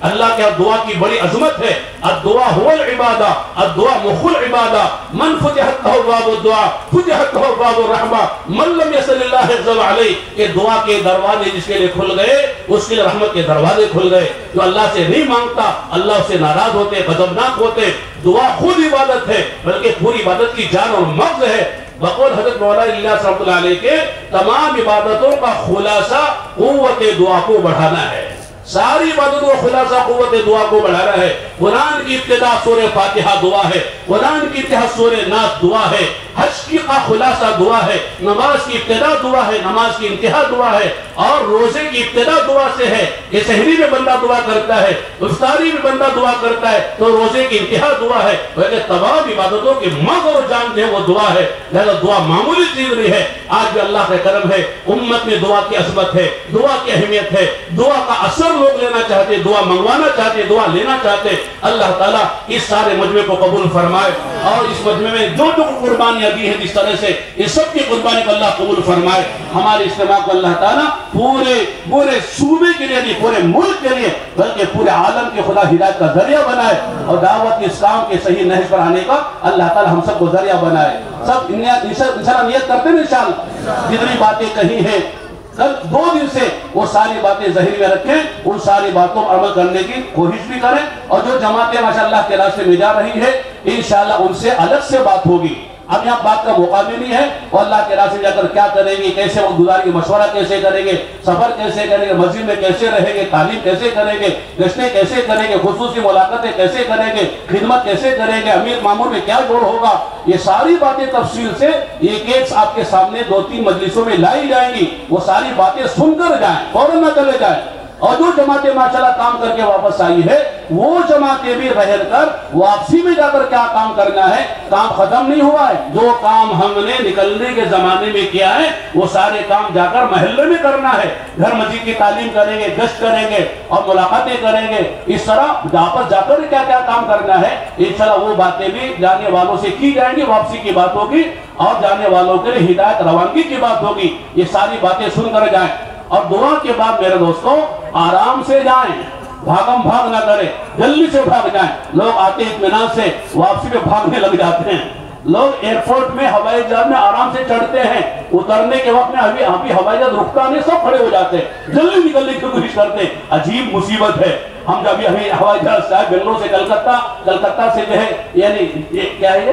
Speaker 2: اللہ کے دعا کی بڑی عظمت ہے. الدعا هو العبادہ، الدعا مخ العبادہ. من فتحت له باب الدعاء فتحت له باب الرحمہ من لم يصل اللہ اغضب علیہ. کہ دعا کے دروازے جس کے لیے کھل گئے اس کے لیے رحمت کے دروازے کھل گئے. جو اللہ سے نہیں مانگتا اللہ سے ناراض ہوتے، غضبناک ہوتے. دعا خود عبادت ہے بلکہ پوری عبادت کی جان اور مغز ہے. بقول حضرت مولانا الیاس رحمۃ اللہ علیہ کے تمام عبادتوں کا خلاصہ قوت دعا کو بڑھانا ہے. ساری عبادتوں کا خلاصہ قوت دعا کو بڑھانا ہے. قرآن کی ابتدا سورہ فاتحہ دعا ہے، قرآن کی ابتدا سورہ ناس دعا ہے، حج کی کا خلاصہ دعا ہے، نماز کی ابتدا دعا ہے، نماز کی انتہا دعا ہے، اور روزے کی ابتدا دعا سے ہے. کہ سحری میں بندہ دعا کرتا ہے، افطاری میں بندہ دعا کرتا ہے تو روزے کی انتہا دعا ہے. ویسے تمام عبادتوں کی مغز اور جان جو ہے وہ دعا ہے. لہذا دعا معمولی چیز نہیں ہے. آج بھی اللہ کا کرم ہے، امت میں دعا کی عظمت ہے، دعا کی اہمیت ہے. دعا کا اثر لوگ لینا چاہتے، دعا منگوانا چاہتے، دعا لینا چاہتے. اللہ تعالیٰ اس سارے مجمع کو قبول فرمائے اور اس مجمع میں جو جو قربانیاں دی ہیں جس طرح سے اس سب کی قربانی کو اللہ قبول فرمائے. ہمارے اجتماع کو اللہ تعالیٰ پورے پورے صوبے کے لیے نہیں، پورے ملک کے لیے بلکہ پورے عالم کے خدا ہدایت کا ذریعہ بنائے اور دعوت اسلام کے صحیح نہج پر آنے کا اللہ تعالیٰ ہم سب کو ذریعہ بنائے. سب انشاءاللہ نیت کرتے ہیں انشاءاللہ جتنی باتیں کہی ہیں کل دو دن سے وہ ساری باتیں ذہن میں رکھیں، ان ساری باتوں پر عمل کرنے کی کوشش بھی کریں. اور جو جماعتیں ماشاءاللہ کے راستے میں جا رہی ہے انشاءاللہ ان سے الگ سے بات ہوگی. اب یہاں بات کا موقع بھی نہیں ہے اور اللہ کے راستے جا کر کیا کریں گے، کیسے وقت گزاریں گے، مشورہ کیسے کریں گے، سفر کیسے کریں گے، مسجد میں کیسے رہیں گے، تعلیم کیسے کریں گے، گشتیں کیسے کریں گے، خصوصی ملاقاتیں کیسے کریں گے، خدمت کیسے کریں گے، امیر مامور میں کیا جوڑ ہوگا، یہ ساری باتیں تفصیل سے ایک ایک آپ کے سامنے دو تین مجلسوں میں لائی جائیں گی. وہ ساری باتیں سن کر جائیں، فوراً نہ چلے جائیں. اور جو جماعتیں ماشاءاللہ کام کر کے واپس آئی ہے وہ جماعتیں بھی رہ کر واپسی میں جا کر کیا کام کرنا ہے. کام ختم نہیں ہوا ہے. جو کام ہم نے نکلنے کے زمانے میں کیا ہے وہ سارے کام جا کر محلے میں کرنا ہے. گھر مسجد کی تعلیم کریں گے، گشت کریں گے اور ملاقاتیں کریں گے. اس طرح واپس جا کر کیا کیا کام کرنا ہے انشاءاللہ وہ باتیں بھی جانے والوں سے کی جائیں گی. واپسی کی بات ہوگی اور جانے والوں کے لیے ہدایت روانگی کی بات ہوگی. یہ ساری باتیں سن کر جائیں. اور دعا کے بعد میرے دوستوں آرام سے جائیں، بھاگم بھاگ نہ کریں، جلدی سے بھاگ جائیں. لوگ آتے اطمینان سے واپسی پہ بھاگنے لگ جاتے ہیں. لوگ ایئرپورٹ میں ہوائی جہاز میں آرام سے چڑھتے ہیں، اترنے کے وقت میں ابھی ابھی ہوائی جہاز رکتا نہیں، سب کھڑے ہو جاتے ہیں، جلدی نکلنے کی کوشش کرتے ہیں. عجیب مصیبت ہے. ہم جب ابھی ہوائی جہاز سے آئے بنگلور سے کلکتہ، کلکتہ سے جو ہے یعنی کیا ہے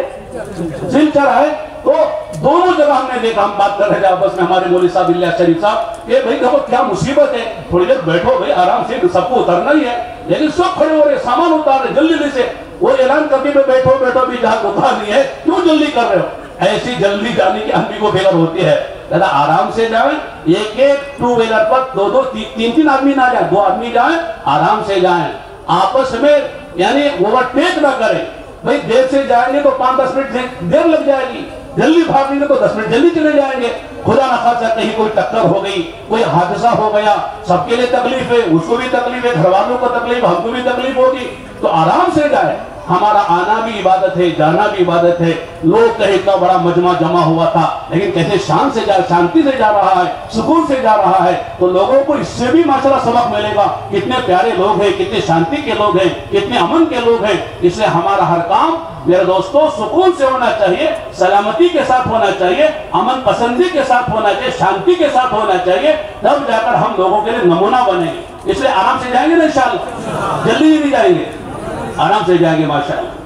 Speaker 2: سلچر ہے، تو دونوں جگہ ہم نے دیکھا. ہم بات کر رہے تھے آپس میں ہمارے مولوی صاحب اللہ شریف صاحب کہ بھائی دیکھو کیا مصیبت ہے، تھوڑی دیر بیٹھو بھائی آرام سے، سب کو اترنا ہی ہے. لیکن سب کھڑے ہو رہے، سامان اتار رہے جلدی جلدی سے. وہ اعلان کرتے ہوئے بیٹھو بیٹھو بھی جہاز اتار نہیں ہے، کیوں جلدی کر رہے ہو؟ ایسی جلدی جانے کی ہم بھی کو فکر ہوتی ہے. ذرا آرام سے جائیں. ایک ایک ٹو ویلر پر دو دو تین تین آدمی نہ جائیں، دو آدمی جائیں، آرام سے جائیں. آپس میں یعنی اوور ٹیک نہ کریں. بھائی دیر سے جائیں گے تو پانچ دس منٹ دیر لگ جائے گی، جلدی بھاگیں گے تو دس منٹ جلدی چلے جائیں گے. خدا نہ خاصا کہیں کوئی ٹکر ہو گئی، کوئی حادثہ ہو گیا، سب کے لیے تکلیف ہے، اس کو بھی تکلیف ہے، گھر والوں کو تکلیف، ہم کو بھی تکلیف ہوگی. تو آرام سے جائیں. ہمارا آنا بھی عبادت ہے، جانا بھی عبادت ہے. لوگ کہیں اتنا بڑا مجمع جمع ہوا تھا لیکن کیسے شان سے جا شانتی سے جا رہا ہے، سکون سے جا رہا ہے. تو لوگوں کو اس سے بھی ماشاءاللہ سبق ملے گا. کتنے پیارے لوگ ہیں، کتنے شانتی کے لوگ ہیں، کتنے امن کے لوگ ہیں. اس لیے ہمارا ہر کام میرے دوستوں سکون سے ہونا چاہیے، سلامتی کے ساتھ ہونا چاہیے، امن پسندی کے ساتھ ہونا چاہیے، شانتی کے ساتھ ہونا چاہیے. تب جا کر ہم لوگوں کے لیے نمونہ بنیں گے. اس لیے آرام سے جائیں گے نا انشاءاللہ، جلدی نہیں جائیں گے، آرام سے جائیں گے ماشاءاللہ.